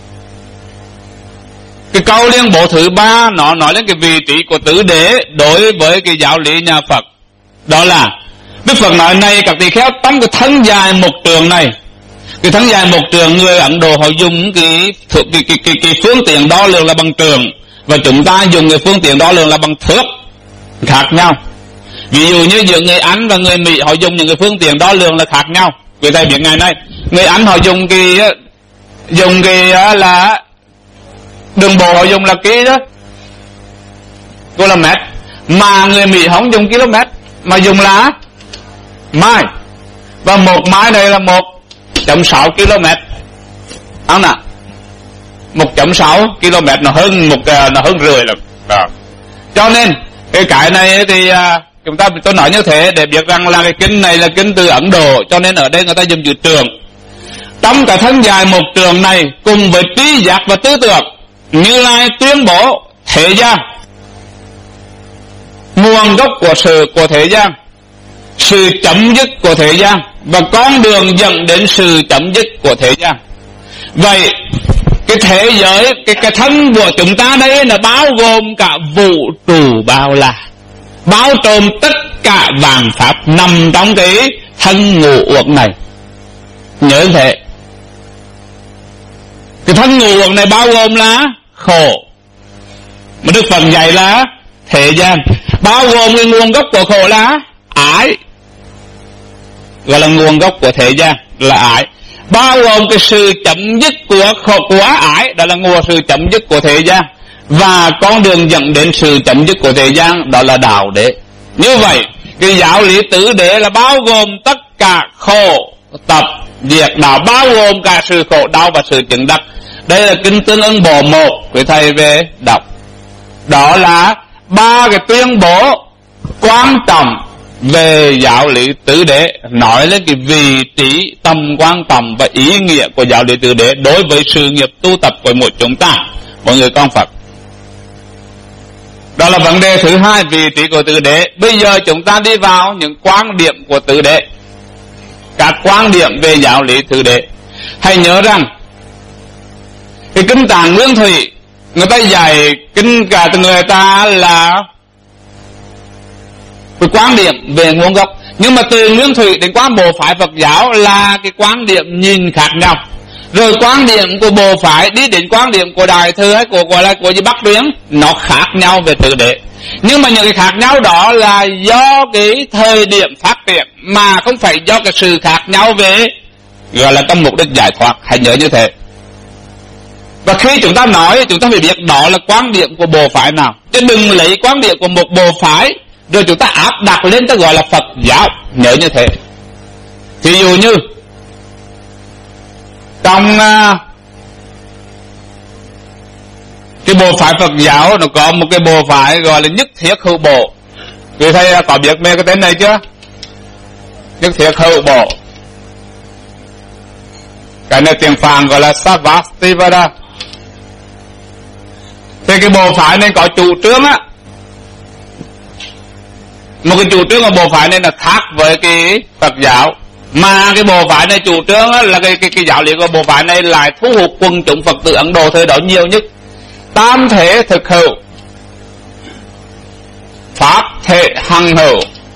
Cái câu liên bố thứ ba nó nói đến cái vị trí của tứ đế đối với cái giáo lý nhà Phật. Đó là Đức Phật nói, này các tỳ kheo, trong cái thân dài một trường này, cái thân dài một trường, người Ấn Độ họ dùng cái phương tiện đo lường là bằng trường, và chúng ta dùng cái phương tiện đo lường là bằng thước, khác nhau. Ví dụ như giữa người Anh và người Mỹ họ dùng những cái phương tiện đo lường là khác nhau. Vì thầy biết ngày nay người Anh họ dùng cái là đường bộ, họ dùng là cái đó km, mà người Mỹ không dùng km mà dùng là mile, và một mile này là 1.6 km, không nào? 1.6 km nó hơn rưỡi lắm. Cho nên cái này thì chúng ta tôi nói như thế để biết rằng là cái kinh này là kinh từ Ấn Độ, cho nên ở đây người ta dùng chữ trường. Trong cái thân dài một trường này, cùng với trí giác và tư tưởng, Như Lai tuyên bố thế gian, nguồn gốc của thế gian, sự chấm dứt của thế gian, và con đường dẫn đến sự chấm dứt của thế gian. Vậy cái thế giới, cái thân của chúng ta đây là bao gồm cả vũ trụ bao la, bao trùm tất cả vạn pháp nằm trong cái thân ngũ uẩn này. Nhớ thế, cái thân ngũ uẩn này bao gồm là khổ, mà Đức Phật dạy là thế gian. bao gồm cái nguồn gốc của khổ là ái, gọi là nguồn gốc của thế gian là ái, bao gồm cái sự chấm dứt của khổ của ái, đó là nguồn sự chấm dứt của thế gian, và con đường dẫn đến sự chấm dứt của thế gian đó là đạo đế. Như vậy cái giáo lý tứ đế là bao gồm tất cả khổ tập diệt đạo, bao gồm cả sự khổ đau và sự chứng đắc. Đây là kinh Tương Ưng bộ 1 quý thầy về đọc. Đó là ba cái tuyên bố quan trọng về giáo lý tứ đế, nói lên cái vị trí tầm quan trọng và ý nghĩa của giáo lý tứ đế đối với sự nghiệp tu tập của mỗi chúng ta, mọi người con Phật. Đó là vấn đề thứ hai, vị trí của tứ đế. Bây giờ chúng ta đi vào những quan điểm của tứ đế, các quan điểm về giáo lý tứ đế. Hãy nhớ rằng cái kinh Tạng Nguyên Thủy, người ta dạy kinh cả người ta là cái quan điểm về nguồn gốc, nhưng mà từ Nguyên Thủy đến qua bộ phái Phật giáo là cái quan điểm nhìn khác nhau. Rồi quan điểm của bộ phái đi đến quan điểm của Đại Thừa hay của gọi là của Bắc Tuyến, nó khác nhau về tứ đế. Nhưng mà những cái khác nhau đó là do cái thời điểm phát triển, mà không phải do cái sự khác nhau về gọi là trong mục đích giải thoát. Hãy nhớ như thế. Và khi chúng ta nói, chúng ta phải biết đó là quan điểm của bộ phái nào, chứ đừng lấy quan điểm của một bộ phái rồi chúng ta áp đặt lên ta gọi là Phật giáo. Nhớ như thế. Ví dụ như trong cái bộ phái Phật giáo nó có một cái bộ phái gọi là Nhất Thiết Hữu Bộ. Quý thầy có biết mấy cái tên này chưa? Nhất Thiết Hữu Bộ, cái này tiếng Phạn gọi là Sarvastivada. Thì cái bộ phái này có chủ trương á, một cái chủ trương của bộ phái này là khác với cái Phật giáo, mà cái bộ phái này chủ trương là cái giáo lý của bộ phái này lại thu hút quần chúng Phật tử Ấn Độ thời đó nhiều nhất. Tam thể thực hữu, pháp thể hằng hữu,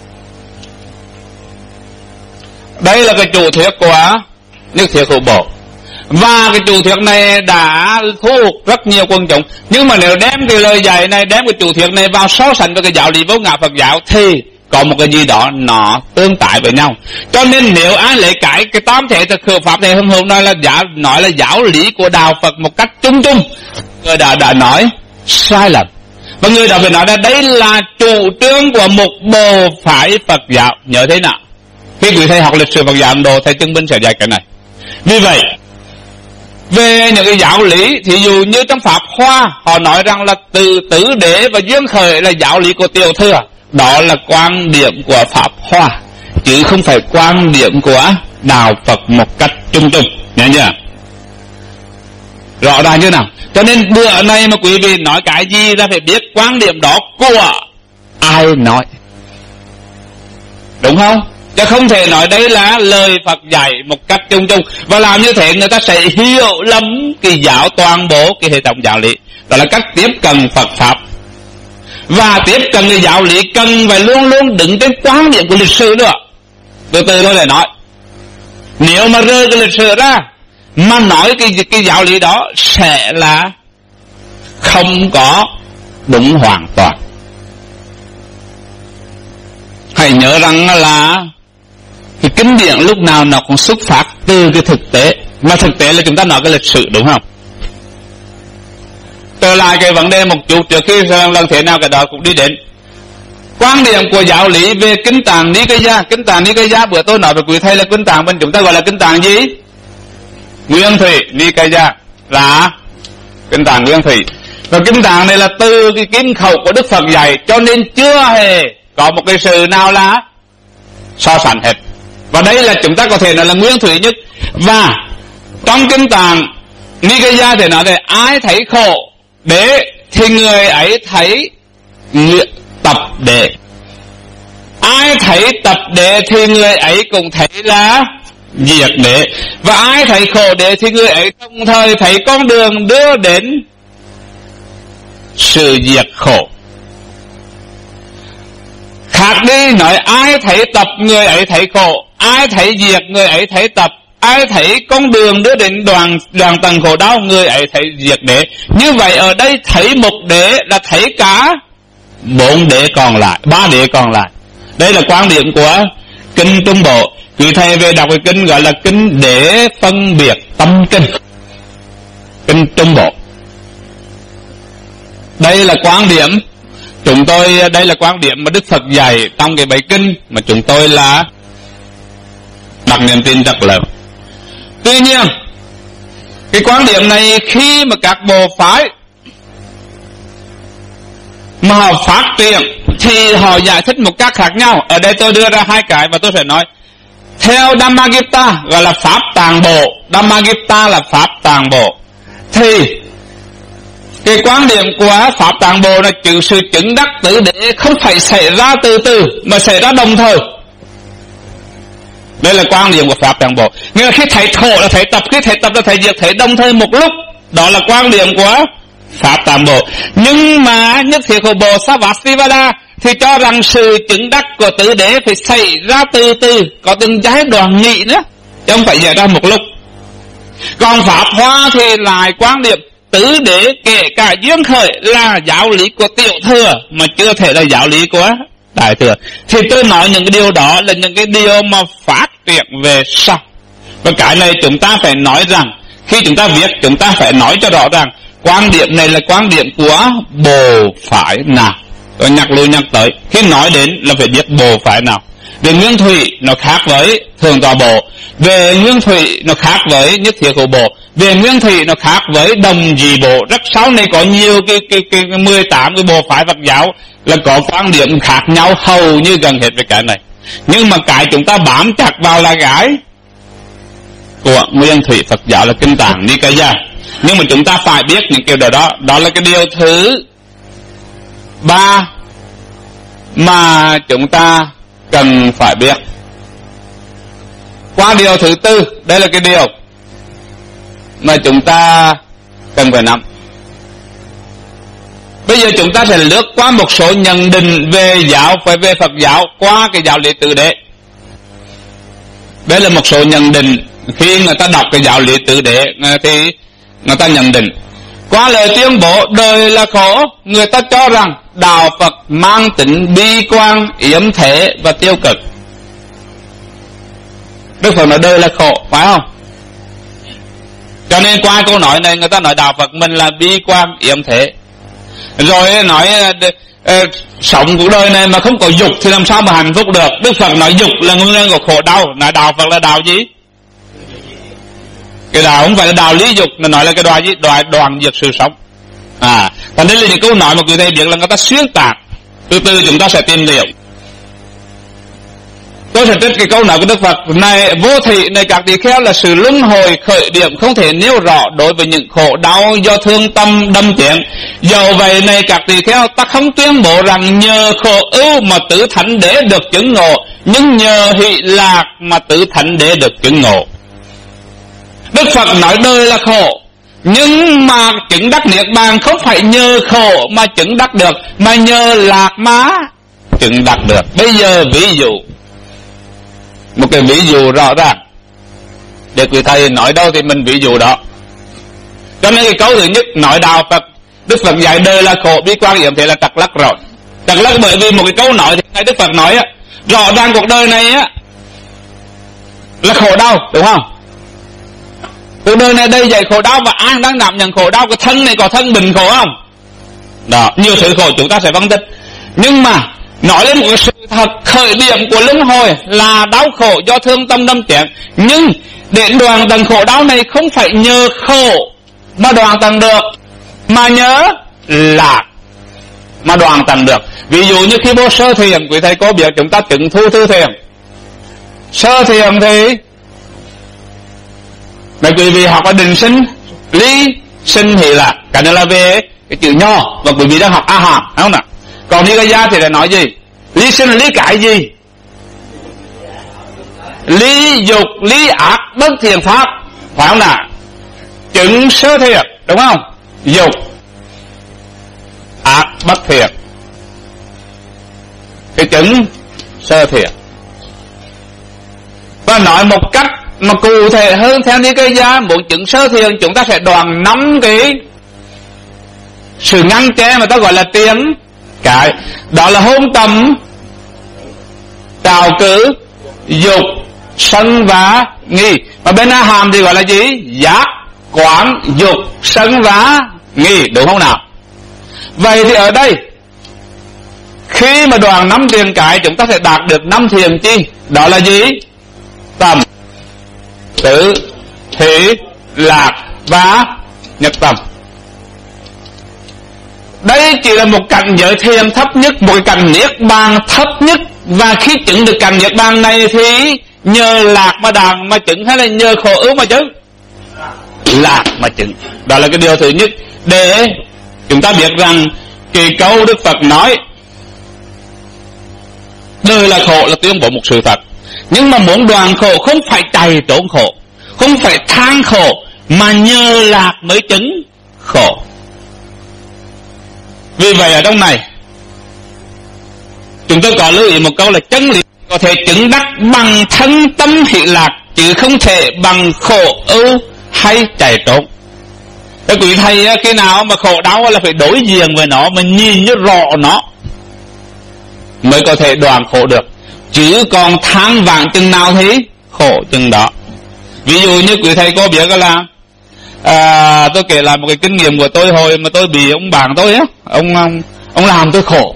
đây là cái chủ thuyết của Nhất Thiết Hữu Bộ. Và cái chủ thuyết này đã thu hút rất nhiều quần chúng. Nhưng mà nếu đem cái lời dạy này, đem cái chủ thuyết này vào so sánh với cái giáo lý vô ngã Phật giáo thì có một cái gì đó nó tương tại với nhau. Cho nên nếu ai lấy cái tam thể thực hữu pháp thể hưng hữu nói là giáo lý của đạo Phật một cách chung chung, người đã nói sai lầm. Và người đã phải nói là đây là chủ trương của một bộ phái Phật giáo. Nhớ thế nào? Khi quý thầy học lịch sử Phật giáo Ấn Độ, thầy chứng minh sẽ dạy cái này. Vì vậy, về những cái giáo lý, thí dụ như trong Pháp Hoa, họ nói rằng là từ tứ đế và duyên khởi là giáo lý của Tiểu Thừa. Đó là quan điểm của Pháp Hoa, chứ không phải quan điểm của đạo Phật một cách chung chung. Nhớ chưa? Rõ ràng như nào? Cho nên bữa nay mà quý vị nói cái gì ra phải biết quan điểm đó của ai nói, đúng không? Chứ không thể nói đây là lời Phật dạy một cách chung chung. Và làm như thế người ta sẽ hiểu lầm cái giáo, toàn bộ cái hệ thống giáo lý. Đó là cách tiếp cận Phật Pháp. Và tiếp cận cái giáo lý cần phải luôn luôn đứng trên quan điểm của lịch sử nữa. Từ từ tôi lại nói, nếu mà rơi cái lịch sử ra mà nói cái giáo lý đó sẽ là không có đúng hoàn toàn. Hãy nhớ rằng là cái kinh điển lúc nào nó cũng xuất phát từ cái thực tế, mà thực tế là chúng ta nói cái lịch sử, đúng không? Trở lại cái vấn đề một chút trước khi lần thế nào cái đó cũng đi đến quan điểm của giáo lý về kinh tạng Nikaya. Kinh tạng Nikaya bữa tôi nói với quý thầy là kinh tạng bên chúng ta gọi là kinh tạng gì? Nguyên Thủy. Nikaya là kinh tạng Nguyên Thủy. Và kinh tạng này là từ cái kinh khẩu của Đức Phật dạy, cho nên chưa hề có một cái sự nào là so sánh hết. Và đây là chúng ta có thể nói là nguyên thủy nhất. Và trong kinh tạng Nikaya thì nói là ai thấy khổ đế thì người ấy thấy tập đế, ai thấy tập đế thì người ấy cũng thấy là diệt đế, và ai thấy khổ đế thì người ấy đồng thời thấy con đường đưa đến sự diệt khổ. Khác đi nói ai thấy tập người ấy thấy khổ, ai thấy diệt người ấy thấy tập, ai thấy con đường đưa đến đoàn tầng khổ đau người ấy thấy diệt đế. Như vậy ở đây thấy một đế là thấy cả 4 đế còn lại, 3 đế còn lại. Đây là quan điểm của kinh Trung Bộ. Quý thầy về đọc cái kinh gọi là kinh Đế Phân Biệt Tâm Kinh, kinh Trung Bộ. Đây là quan điểm chúng tôi, đây là quan điểm mà Đức Phật dạy trong cái bài kinh mà chúng tôi là đặt niềm tin rất lớn. Tuy nhiên cái quan điểm này khi mà các bộ phái mà họ phát triển thì họ giải thích một cách khác nhau. Ở đây tôi đưa ra 2 cái và tôi sẽ nói. Theo Dhammagupta gọi là pháp tạng bộ, Dhammagupta là pháp tạng bộ, thì cái quan điểm của pháp tạng bộ là sự chứng đắc tứ đế không phải xảy ra từ từ mà xảy ra đồng thời. Đây là quan điểm của pháp tạng bộ. Nghĩa là khi thấy thổ là thấy tập, khi thấy tập là thấy diệt, thấy đồng thời một lúc. Đó là quan điểm của pháp tạng bộ. Nhưng mà Nhất Thiết Khổ Bộ Sarvastivada thì cho rằng sự chứng đắc của tứ đế phải xảy ra từ từ, có từng giai đoạn nhị nữa, chứ không phải xảy ra một lúc. Còn Pháp Hoa thì lại quan điểm tứ đế kể cả duyên khởi là giáo lý của tiểu thừa mà chưa thể là giáo lý của đại thừa. Thì tôi nói những cái điều đó là những cái điều mà phát triển về sau. Và cái này chúng ta phải nói rằng, khi chúng ta viết chúng ta phải nói cho rõ ràng quan điểm này là quan điểm của bộ phái nào. Tôi nhắc lui nhắc tới, khi nói đến là phải biết bộ phái nào. Về Nguyên Thủy nó khác với Thường Tọa Bộ, về Nguyên Thủy nó khác với Nhất Thiết Khổ Bộ, về Nguyên Thủy nó khác với Đồng Dị Bộ. Rất sau này có nhiều cái 18 cái bộ phái Phật giáo là có quan điểm khác nhau hầu như gần hết về cái này. Nhưng mà cái chúng ta bám chặt vào là cái của Nguyên Thủy Phật giáo là Kinh Tạng Nikaya. Nhưng mà chúng ta phải biết những kiểu đó. Đó là cái điều thứ 3 mà chúng ta cần phải biết. Qua điều thứ 4, đây là cái điều mà chúng ta cần phải nắm. Bây giờ chúng ta sẽ lướt qua một số nhận định về giáo, phải về Phật giáo qua cái giáo lý tứ đế. Đây là một số nhận định khi người ta đọc cái giáo lý tứ đế thì người ta nhận định. Qua lời tuyên bố đời là khổ, người ta cho rằng đạo Phật mang tính bi quan, yếm thế và tiêu cực. Đức Phật nói đời là khổ, phải không? Cho nên qua câu nói này người ta nói đạo Phật mình là bi quan, yếm thế. Rồi nói sống cuộc đời này mà không có dục thì làm sao mà hạnh phúc được. Đức Phật nói dục là nguyên nhân của khổ đau. Nói đạo Phật là đạo gì? Cái đạo không phải là đạo lý dục, nó nói là cái đoạn gì? Đoạn diệt sự sống. Thành đây là những câu nói mà quý thầy biết là người ta xuyên tạc. Từ từ chúng ta sẽ tìm hiểu. Tôi sẽ trích cái câu nói của Đức Phật này: vô thị này các tỳ kheo là sự luân hồi khởi điểm không thể nêu rõ đối với những khổ đau do thương tâm đâm chém. Dầu vậy này các tỳ kheo, ta không tuyên bố rằng nhờ khổ ưu mà tứ thánh đế được chứng ngộ, nhưng nhờ hỷ lạc mà tứ thánh đế được chứng ngộ. Đức Phật nói đời là khổ, nhưng mà chứng đắc niết bàn không phải nhờ khổ mà chứng đắc được, mà nhờ lạc má chứng đắc được. Bây giờ ví dụ, một cái ví dụ rõ ràng để quý thầy nói đâu thì mình ví dụ đó. Cho nên cái câu thứ nhất nói đạo Phật, Đức Phật dạy đời là khổ, bi quan yếm thế là trật lắc rồi. Trật lắc bởi vì một cái câu nói thì Đức Phật nói rõ ràng cuộc đời này là khổ đau, đúng không? Cuộc đời này đây dạy khổ đau và ai đang đảm nhận khổ đau. Cái thân này có thân bình khổ không? Đó, nhiều sự khổ chúng ta sẽ phân tích. Nhưng mà nói lên một sự thật khởi điểm của luân hồi là đau khổ do thương tâm đâm chém. Nhưng để đoạn tận khổ đau này không phải nhờ khổ mà đoạn tận được, mà nhớ lạc mà đoạn tận được. Ví dụ như khi vô sơ thiền, quý thầy có biết chúng ta chứng thu thư thiền. Sơ thiền thì bởi quý vị học ở định sinh, ly sinh thì là cái này là về cái chữ nho, và quý vị đang học A Hàm, phải không nào? Còn Nikaya thì là nói gì? Ly sinh là lý cái gì? Lý dục, lý ác, bất thiện pháp, phải không nào? Chứng sơ thiện, đúng không? Dục, ác, bất thiện. Cái chứng sơ thiện. Và nói một cách mà cụ thể hơn theo Nikaya, muốn chứng sơ thiện chúng ta sẽ đoàn 5 cái sự ngăn che mà ta gọi là tiền cái. Đó là hôn tầm, trào cử, dục, sân và nghi. Mà bên A Hàm thì gọi là gì? Giác, quán, dục, sân và nghi, đúng không nào? Vậy thì ở đây khi mà đoàn 5 thiền cái, chúng ta sẽ đạt được 5 thiền chi? Đó là gì? Tầm, tứ, thủy, lạc và nhất tâm. Đây chỉ là một cảnh giới thiền thấp nhất, một cảnh niết bàn thấp nhất. Và khi chứng được cảnh niết bàn này thì nhờ lạc mà đàn mà chứng, hay là nhờ khổ ưu mà chứng? Lạc mà chứng. Đó là cái điều thứ nhất. Để chúng ta biết rằng cái câu Đức Phật nói đời là khổ là tuyên bố một sự thật. Nhưng mà muốn đoạn khổ không phải chạy trốn khổ, không phải than khổ, mà nhờ lạc mới chứng khổ. Vì vậy ở trong này chúng tôi có lưu ý một câu là chân lý có thể chứng đắc bằng thân tâm hỷ lạc, chứ không thể bằng khổ ưu hay chạy trốn. Các quý thầy khi nào mà khổ đau là phải đối diện với nó, mà nhìn như rõ nó mới có thể đoạn khổ được. Chứ còn than vãn chừng nào thì khổ chừng đó. Ví dụ như quý thầy có biết là tôi kể lại một cái kinh nghiệm của tôi hồi mà tôi bị ông bạn tôi á, ông làm tôi khổ.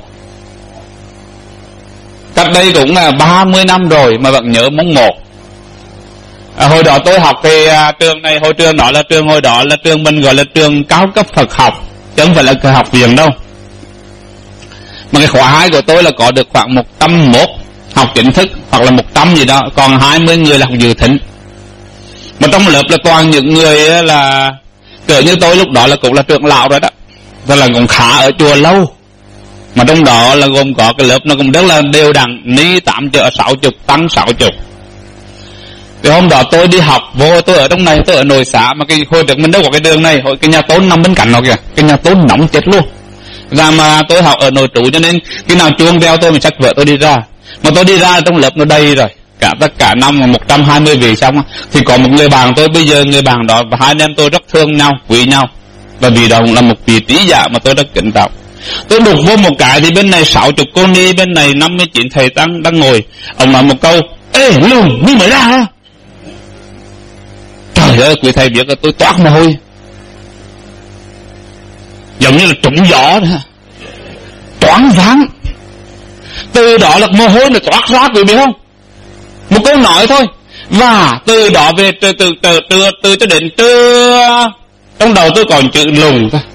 Cách đây cũng là 30 năm rồi mà vẫn nhớ mong một. Hồi đó tôi học cái trường này, hồi trường đó là trường, hồi đó là trường mình gọi là trường cao cấp Phật học, chứ không phải là cái học viện đâu. Mà cái khóa 2 của tôi là có được khoảng 101 học chính thức, hoặc là 100 gì đó, còn 20 người là học dự thính. Mà trong lớp là toàn những người là cỡ như tôi lúc đó là cũng là trưởng lão rồi đó, tức là cũng khá ở chùa lâu. Mà trong đó là gồm có cái lớp nó cũng rất là đều đặn, ni 60, tăng 60. Thì hôm đó tôi đi học vô, tôi ở trong này, tôi ở nội xã, mà cái hồi trước mình đâu có cái đường này, hồi cái nhà tôn nằm bên cạnh nó kìa, cái nhà tôn nóng chết luôn. Ra mà tôi học ở nội trú cho nên khi nào chuông reo tôi mình chắc vợ tôi đi ra. Mà tôi đi ra trong lớp nó đầy rồi, tất cả năm mà 120 vị xong thì có một người bạn tôi, bây giờ người bạn đó và hai anh em tôi rất thương nhau, quý nhau, và vì đó cũng là một vị trí giả mà tôi rất kính trọng. Tôi đục vô một cái thì bên này 60 cô ni, bên này 59 thầy tăng đang ngồi. Ông nói một câu: ê lùn như mới ra hả? Trời ơi, quý thầy biết là tôi toát mồ hôi, giống như là trúng gió đó, toán váng. Từ đó là mồ hôi nó toát ra, quý biết không? Một câu nói thôi. Và từ đó về từ cho đến trưa, trong đầu tôi còn chữ lùn thôi,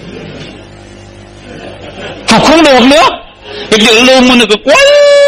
học không được nữa. Cái chữ lùn mình nó cứ quấy.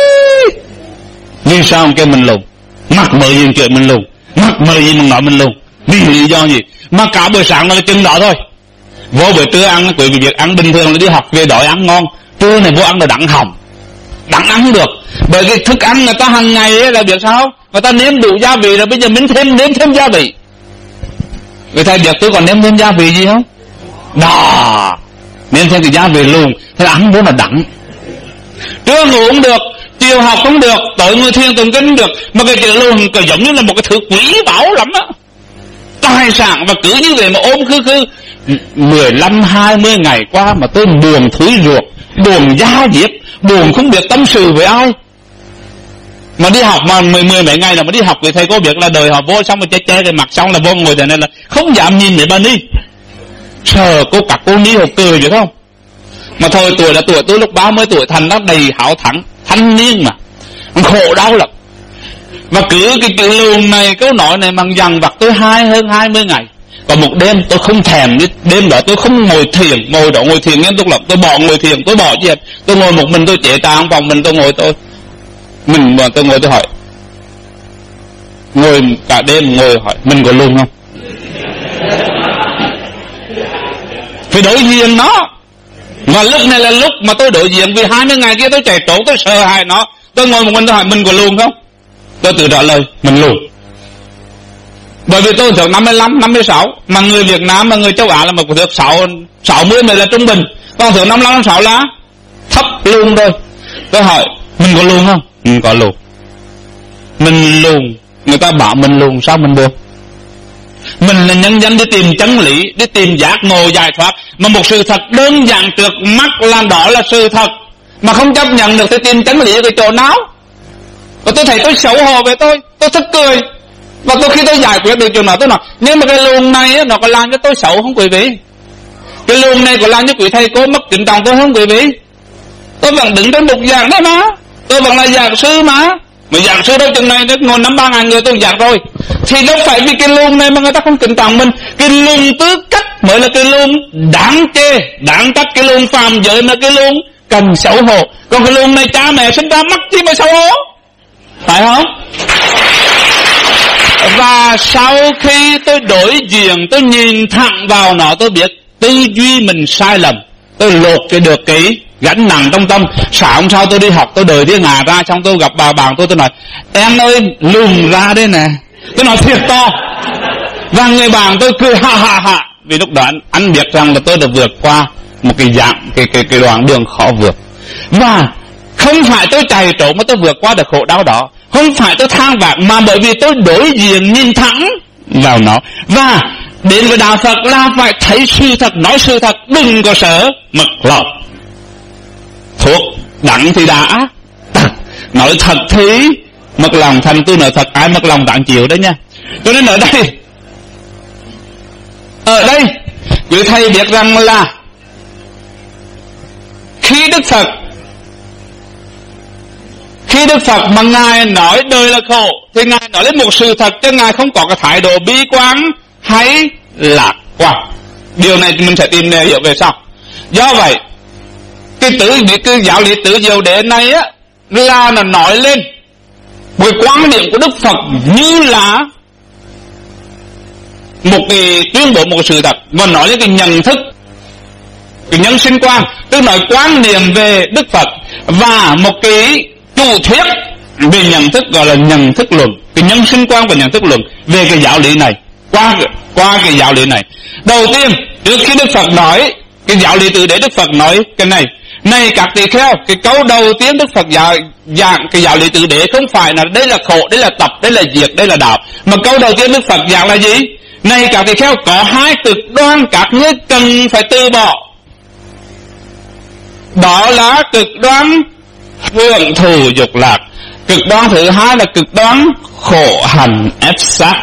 Vì sao kêu mình lùn? Mắc mơ gì chuyện mình lùn, mắc mơ gì mình nói mình lùn, vì lý do gì? Mà cả buổi sáng là cái chừng đó thôi. Vô buổi trưa ăn, quý vị việc ăn bình thường là đi học về đói ăn ngon. Trưa này vô ăn là đặng hỏng, đặng ăn không được. Bởi cái thức ăn người ta hàng ngày ấy là biết sao? Người ta nếm đủ gia vị rồi, bây giờ mình nếm thêm gia vị. Người thầy biết tôi còn nếm thêm gia vị gì không? Đó, nếm thêm cái gia vị luôn. Thế là ăn vô là đặng. Trưa ngủ không được, chiều học không được, tối ngồi thiền tụng kinh được. Mà cái chữ luôn có giống như là một cái thứ quý báu lắm á, tài sản. Và cứ như vậy mà ôm khư 15-20 ngày qua mà tôi buồn thúi ruột, buồn da diết, buồn không biết tâm sự với ai. Mà đi học mà mười mấy ngày là mà đi học thì thầy có biết là đời họ vô xong rồi che cái mặt xong là vô ngồi thế này là không dám nhìn để bà Ni, sợ cô cặc cô Ni họ cười được không. Mà thôi tuổi là tuổi tôi lúc 30 tuổi, thành nó đầy hảo thắng, thanh niên mà khổ đau lắm. Và cứ cái chữ lùn này, câu nói này mang dằn vặt tôi hơn 20 ngày. Và một đêm tôi không thèm, đêm đó tôi không ngồi thiền, ngồi đó ngồi thiền nghiêm túc lắm, tôi bỏ ngồi thiền, tôi bỏ gì hết. Tôi ngồi một mình, tôi chế trà trong phòng mình, tôi ngồi tôi ngồi tôi hỏi, ngồi cả đêm ngồi hỏi mình có lùn không? Phải đối diện nó. Và lúc này là lúc mà tôi đối diện, vì 20 ngày kia tôi chạy trốn, tôi sợ hãi nó. Tôi ngồi một mình tôi hỏi mình có lùn không? Tôi tự trả lời mình lùn. Bởi vì tôi thước 55, 56, mà người Việt Nam mà người châu Á là một thước 60 mới là trung bình, còn thước 55, 56 là thấp luôn rồi. Tôi hỏi mình có lùn không? Có lùn. Mình lùn, người ta bảo mình lùn sao mình được? Mình là nhân dân đi tìm chân lý, đi tìm giác ngộ giải thoát, mà một sự thật đơn giản trước mắt là đó là sự thật, mà không chấp nhận được thì tìm chân lý ở cái chỗ nào? Và tôi thấy tôi xấu hổ về tôi thích cười. Và khi tôi giải quyết được chuyện đó tôi nói, nhưng mà cái luồng này á, nó có làm cho tôi xấu không quý vị? Cái luồng này có làm cho quý thầy cô mất kính trọng tôi không quý vị? Tôi vẫn đứng trên bục giảng đấy mà, tôi vẫn là giảng sư mà giảng sư đâu chừng này nó ngồi 5-3 ngàn người tôi giảng rồi, thì đâu phải vì cái luồng này mà người ta không kính trọng mình. Cái luồng tư cách mới là cái luồng đáng chê, đáng trách. Cái luồng phàm giới là cái luồng cần xấu hổ. Còn cái luồng này cha mẹ sinh ra mắc chi mà xấu hổ, phải không? Và sau khi tôi đối diện, tôi nhìn thẳng vào nó, tôi biết tư duy mình sai lầm, tôi lột được cái gánh nặng trong tâm. Sáng hôm sau tôi đi học, tôi đợi tiếng ngà ra, xong tôi gặp bà bạn tôi nói em ơi lùn ra đây nè, tôi nói thiệt to. Và người bạn tôi cười ha ha ha, vì lúc đó anh biết rằng là tôi đã vượt qua một cái dạng cái đoạn đường khó vượt. Và không phải tôi chạy trốn mà tôi vượt qua được khổ đau đó, không phải tôi than vãn, mà bởi vì tôi đối diện nhìn thẳng vào nó. Và đến với đạo Phật là phải thấy sự thật, nói sự thật, đừng có sợ mật lòng. Thuốc đắng thì đã, nói thật thì mất lòng. Thành tôi nói thật, ai mất lòng tặng chịu đấy nha. Cho nên ở đây quý thầy biết rằng là khi Đức Phật mà Ngài nói đời là khổ, thì Ngài nói lên một sự thật, chứ Ngài không có cái thái độ bi quan hay lạc quan. Điều này mình sẽ tìm hiểu về sau. Do vậy cái giáo lý Tứ Diệu Đế này á, là nó nói lên một quan điểm của Đức Phật như là một cái tuyên bố một sự thật, và nói lên cái nhận thức, cái nhân sinh quan, tức nói quan niệm về Đức Phật, và một cái chủ thuyết về nhận thức gọi là nhận thức luận, cái nhân sinh quan và nhận thức luận về cái giáo lý này. Qua cái giáo lý này, đầu tiên trước khi Đức Phật nói cái giáo lý Tứ Đế, Đức Phật nói cái này các tỳ kheo, cái câu đầu tiên Đức Phật giảng cái giáo lý Tứ Đế không phải là đây là khổ, đây là tập, đây là diệt, đây là đạo, mà câu đầu tiên Đức Phật giảng là gì? Này các tỳ kheo, có hai cực đoan các ngươi cần phải từ bỏ. Đó là cực đoan hưởng thụ dục lạc, cực đoan thứ hai là cực đoan khổ hành ép sát.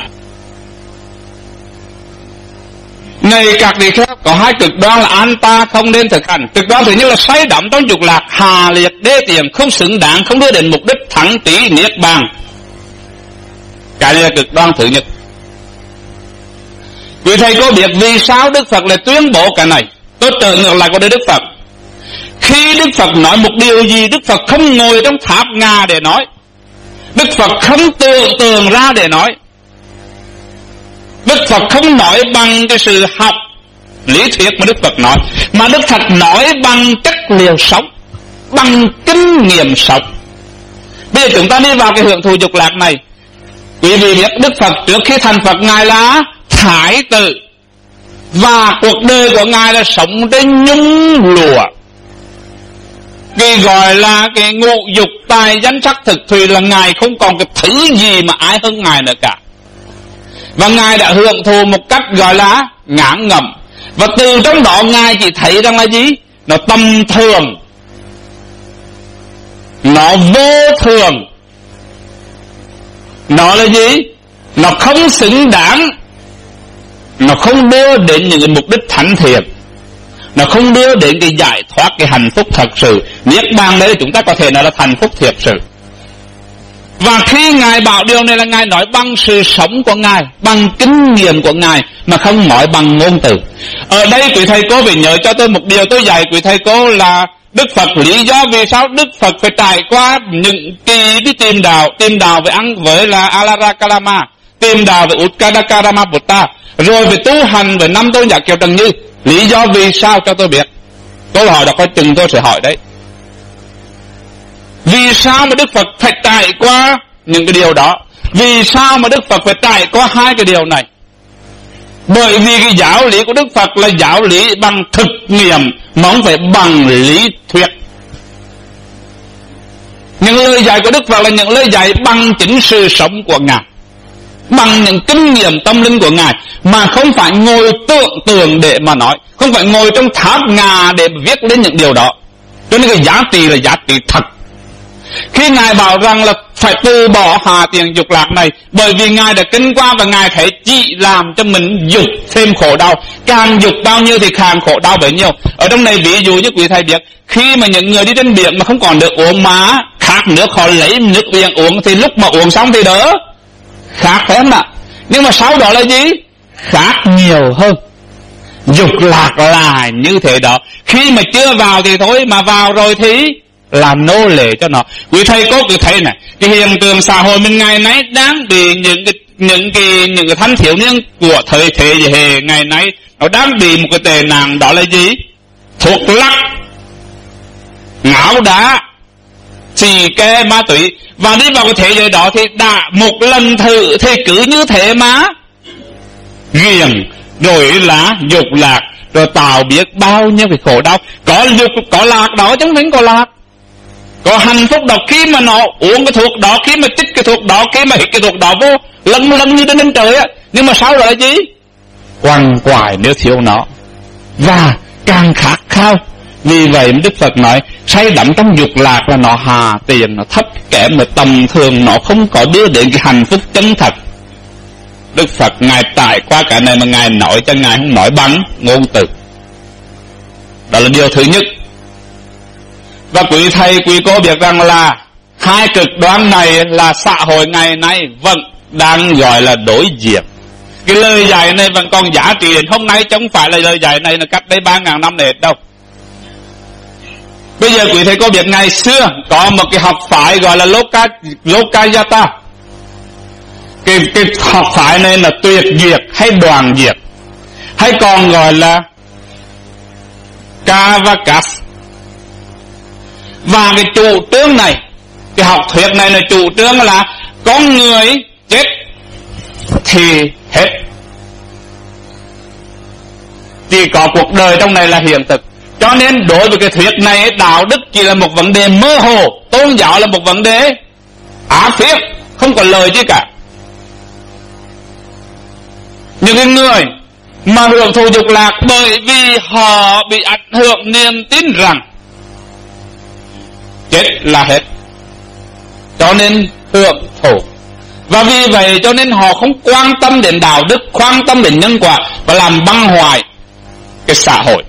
Này các tỳ kheo, có hai cực đoan là an ta không nên thực hành. Cực đoan thứ nhất là say đắm trong dục lạc, hà liệt đê tiện, không xứng đáng, không đưa đến mục đích thắng trí niết bàn. Cái này là cực đoan thứ nhất. Quý thầy có biết vì sao Đức Phật lại tuyên bố cái này? Tôi trở ngược lại của Đức Phật. Khi Đức Phật nói một điều gì, Đức Phật không ngồi trong tháp ngà để nói, Đức Phật không tưởng tượng ra để nói, Đức Phật không nói bằng cái sự học lý thuyết mà Đức Phật nói, mà Đức Phật nói bằng chất liệu sống, bằng kinh nghiệm sống. Bây giờ chúng ta đi vào cái hưởng thụ dục lạc này. Quý vị biết Đức Phật trước khi thành Phật Ngài là thái tử, và cuộc đời của Ngài là sống trên nhung lụa. Cái gọi là cái ngũ dục tài danh sắc thực thùy là Ngài không còn cái thứ gì mà ai hơn Ngài nữa cả. Và Ngài đã hưởng thụ một cách gọi là ngán ngẩm. Và từ trong đó Ngài chỉ thấy rằng là gì? Nó tầm thường, nó vô thường, nó là gì? Nó không xứng đáng, nó không đưa đến những cái mục đích thánh thiện, nó không đưa đến cái giải thoát, cái hạnh phúc thật sự. Niết bàn đấy chúng ta có thể nói là hạnh phúc thiệt sự. Và khi Ngài bảo điều này là Ngài nói bằng sự sống của Ngài, bằng kinh nghiệm của Ngài, mà không nói bằng ngôn từ. Ở đây quý thầy cô phải nhớ cho tôi một điều tôi dạy quý thầy cô là Đức Phật lý do vì sao Đức Phật phải trải qua những kỳ đi tìm đạo với ăn với là Alara Kalama, tìm đạo với Utkadakarama Buddha, rồi về tu hành với 5 tôn giả Kiều Trần Như. Lý do vì sao cho tôi biết. Câu hỏi đó có chừng tôi sẽ hỏi đấy. Vì sao mà Đức Phật phải trải qua những cái điều đó? Vì sao mà Đức Phật phải trải qua hai cái điều này? Bởi vì cái giáo lý của Đức Phật là giáo lý bằng thực nghiệm, mà không phải bằng lý thuyết. Những lời dạy của Đức Phật là những lời dạy bằng chính sự sống của Ngài. bằng những kinh nghiệm tâm linh của Ngài, mà không phải ngồi tưởng tượng để mà nói, không phải ngồi trong tháp ngà để viết lên những điều đó. Cho nên cái giá trị là giá trị thật. Khi Ngài bảo rằng là phải từ bỏ hà tiền dục lạc này, bởi vì Ngài đã kinh qua và Ngài thấy chỉ làm cho mình dục thêm khổ đau, càng dục bao nhiêu thì càng khổ đau bấy nhiêu. Ở trong này ví dụ như quý thầy biết, khi mà những người đi trên biển mà không còn được uống má khát nước, họ lấy nước biển uống, thì lúc mà uống xong thì đỡ khát phải không ạ? Nhưng mà sau đó là gì? Khát nhiều hơn. Dục lạc là như thế đó. Khi mà chưa vào thì thôi, mà vào rồi thì là nô lệ cho nó. Quý thầy có cứ thấy này, cái hiện tượng xã hội mình ngày nay đang bị những cái thanh thiếu niên của thời thế hệ ngày nay nó đang bị một cái tệ nạn, đó là gì? Thuốc lắc, ngáo đá, xì ke, ma túy. Và đi vào cái thế giới đó thì đã một lần thử thì cứ như thế mà ghiền rồi là dục lạc, rồi tạo biết bao nhiêu cái khổ đau. Có dục có lạc đó chứ không có lạc. Có hạnh phúc đó khi mà nó uống cái thuốc đó, khi mà chích cái thuốc đó, khi mà hít cái thuốc đó vô lần như trên trời á. Nhưng mà sau đó là gì? Quằn quại nếu thiếu nó, và càng khát khao. Vì vậy Đức Phật nói say đắm trong dục lạc là nó hà tiền, nó thấp kém, mà tầm thường, nó không có đưa đến cái hạnh phúc chân thật. Đức Phật Ngài trải qua cái này mà Ngài nói cho Ngài không nói bằng ngôn từ. Đó là điều thứ nhất. Và quý thầy quý cô biết rằng là hai cực đoan này là xã hội ngày nay vẫn đang gọi là đối diện. Cái lời dạy này vẫn còn giá trị đến hôm nay, chứ không phải là lời dạy này là cách đây 3.000 năm này đâu. Bây giờ quý thầy có biết ngày xưa có một cái học phái gọi là Lokayata. Cái học phái này là tuyệt diệt hay đoàn diệt, hay còn gọi là Kavakas. Và cái chủ trương này, cái học thuyết này là chủ trương là con người chết thì hết, chỉ có cuộc đời trong này là hiện thực. Cho nên đối với cái thuyết này, đạo đức chỉ là một vấn đề mơ hồ, tôn giáo là một vấn đề áp phiết, không có lời chứ cả. Những cái người mà hưởng thụ dục lạc bởi vì họ bị ảnh hưởng niềm tin rằng chết là hết, cho nên hưởng thụ. Và vì vậy cho nên họ không quan tâm đến đạo đức, quan tâm đến nhân quả, và làm băng hoại cái xã hội.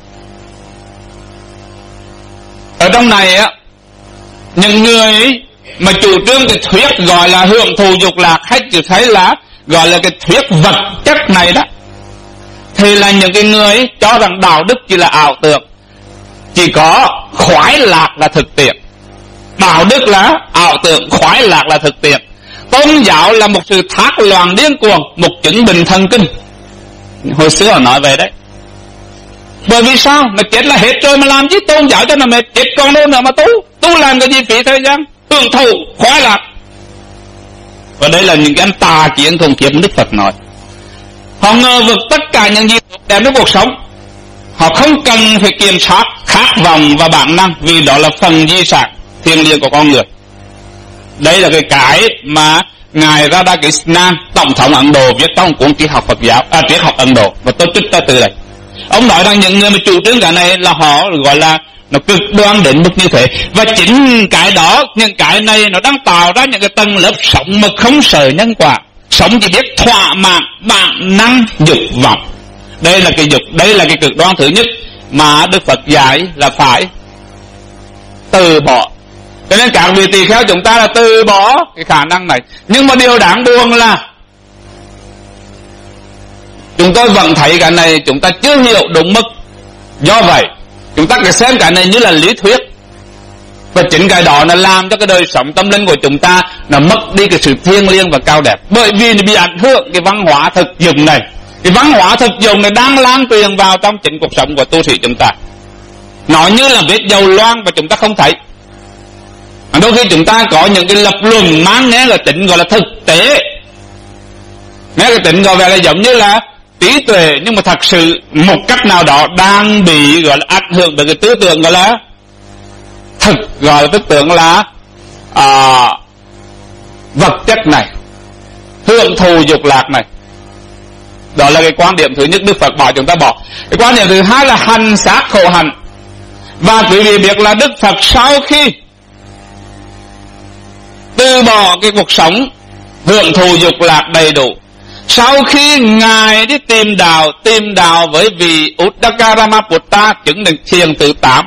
Ở trong này á, những người mà chủ trương cái thuyết gọi là hưởng thụ dục lạc, hay chỉ thấy là gọi là cái thuyết vật chất này đó, thì là những cái người cho rằng đạo đức chỉ là ảo tưởng, chỉ có khoái lạc là thực tiễn. Đạo đức là ảo tưởng, khoái lạc là thực tiễn. Tôn giáo là một sự thác loạn điên cuồng, một chứng bệnh thần kinh. Hồi xưa họ nói về đấy. Bởi vì sao? Mà chết là hết rồi mà làm chứ tôn giáo cho nó mệt, chết còn đâu nữa mà tu làm cái gì phí thời gian, hưởng thụ, khoái lạc. Và đây là những cái anh tà kiến khủng khiếp Đức Phật nói. Họ ngờ vực tất cả những gì đẹp trong cuộc sống. Họ không cần phải kiểm soát khát vọng và bản năng, vì đó là phần di sản thiêng liêng của con người. Đây là cái mà ngài Radhakrishnan, tổng thống Ấn Độ, viết trong cuốn triết học Phật giáo, triết học Ấn Độ, và tôi trích ra từ đây. Ông nói rằng những người mà chủ trương cái này là họ gọi là nó cực đoan đến mức như thế. Và chính cái đó, những cái này nó đang tạo ra những cái tầng lớp sống mà không sợ nhân quả, sống chỉ biết thỏa mãn bản năng dục vọng. Đây là cái dục, đây là cái cực đoan thứ nhất mà Đức Phật dạy là phải từ bỏ. Cho nên các vị tỳ kheo chúng ta là từ bỏ cái khả năng này. Nhưng mà điều đáng buồn là chúng tôi vẫn thấy cái này chúng ta chưa hiểu đúng mức. Do vậy chúng ta phải xem cái này như là lý thuyết, và chính cái đó nó làm cho cái đời sống tâm linh của chúng ta nó mất đi cái sự thiêng liêng và cao đẹp. Bởi vì nó bị ảnh hưởng cái văn hóa thực dụng này. Cái văn hóa thực dụng này đang lan truyền vào trong chính cuộc sống của tu sĩ chúng ta. Nó như là vết dầu loang và chúng ta không thấy. Đôi khi chúng ta có những cái lập luận mang nghe là tính gọi là thực tế, nghe cái tính gọi là giống như là trí tuệ, nhưng mà thật sự một cách nào đó đang bị gọi là ảnh hưởng bởi cái tư tưởng gọi là thực, gọi là tư tưởng là vật chất này. hưởng thụ dục lạc này. Đó là cái quan điểm thứ nhất Đức Phật bảo chúng ta bỏ. Cái quan điểm thứ hai là hành xác khổ hạnh. Và quý vị biết là Đức Phật sau khi từ bỏ cái cuộc sống hưởng thụ dục lạc đầy đủ, sau khi Ngài đi tìm đạo với vị Uttakaramaputra chứng được thiền thứ 8,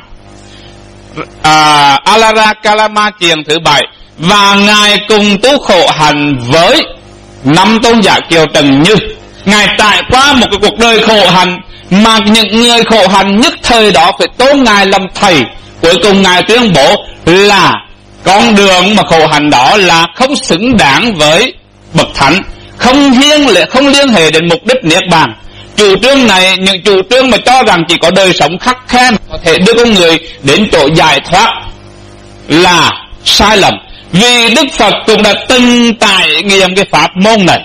Alara Kalama thiền thứ 7, và Ngài cùng tu khổ hạnh với 5 tôn giả kiều trần như. Ngài trải qua một cái cuộc đời khổ hạnh mà những người khổ hạnh nhất thời đó phải tôn Ngài làm thầy. Cuối cùng Ngài tuyên bố là con đường mà khổ hạnh đó là không xứng đáng với bậc thánh, không liên hệ đến mục đích niết bàn. Chủ trương này, những chủ trương mà cho rằng chỉ có đời sống khắc khe có thể đưa con người đến chỗ giải thoát là sai lầm. Vì Đức Phật cũng đã từng trải nghiệm cái pháp môn này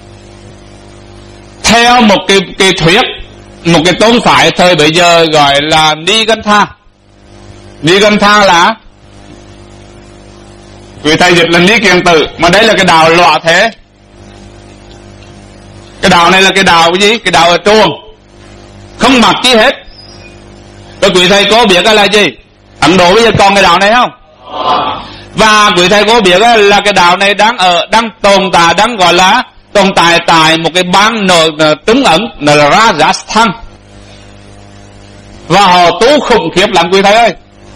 theo một cái thuyết, một cái tôn phái thời bấy giờ gọi là Nigantha. Nigantha là quý thầy dịch là Ni Kiền Tử, mà đây là cái đạo lọa thế. Cái đạo này là cái đạo cái gì? Cái đạo ở chuồng, không mặc chi hết. Rồi quý thầy có biết là gì? Ấn Độ bây giờ còn cái đạo này không? Và quý thầy có biết là cái đạo này đang tồn tại, đang gọi là tồn tại tại một cái bang trúng ẩn là Rajasthan, và họ tu khủng khiếp lắm quý thầy ơi.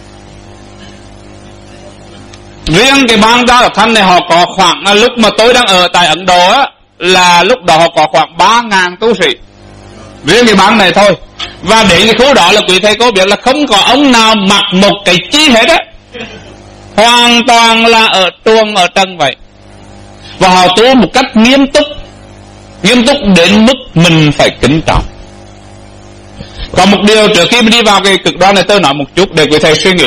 Riêng cái bang Rajasthan này họ có khoảng, lúc mà tôi đang ở tại Ấn Độ á, là lúc đó họ có khoảng 3.000 tu sĩ, riêng cái bang này thôi. Và đến cái khu đó là quý thầy có biết là không có ông nào mặc một cái chi hết á, hoàn toàn là ở tuồng ở trần vậy. Và họ tu một cách nghiêm túc đến mức mình phải kính trọng. Còn một điều trước khi đi vào cái cực đoan này tôi nói một chút để quý thầy suy nghĩ.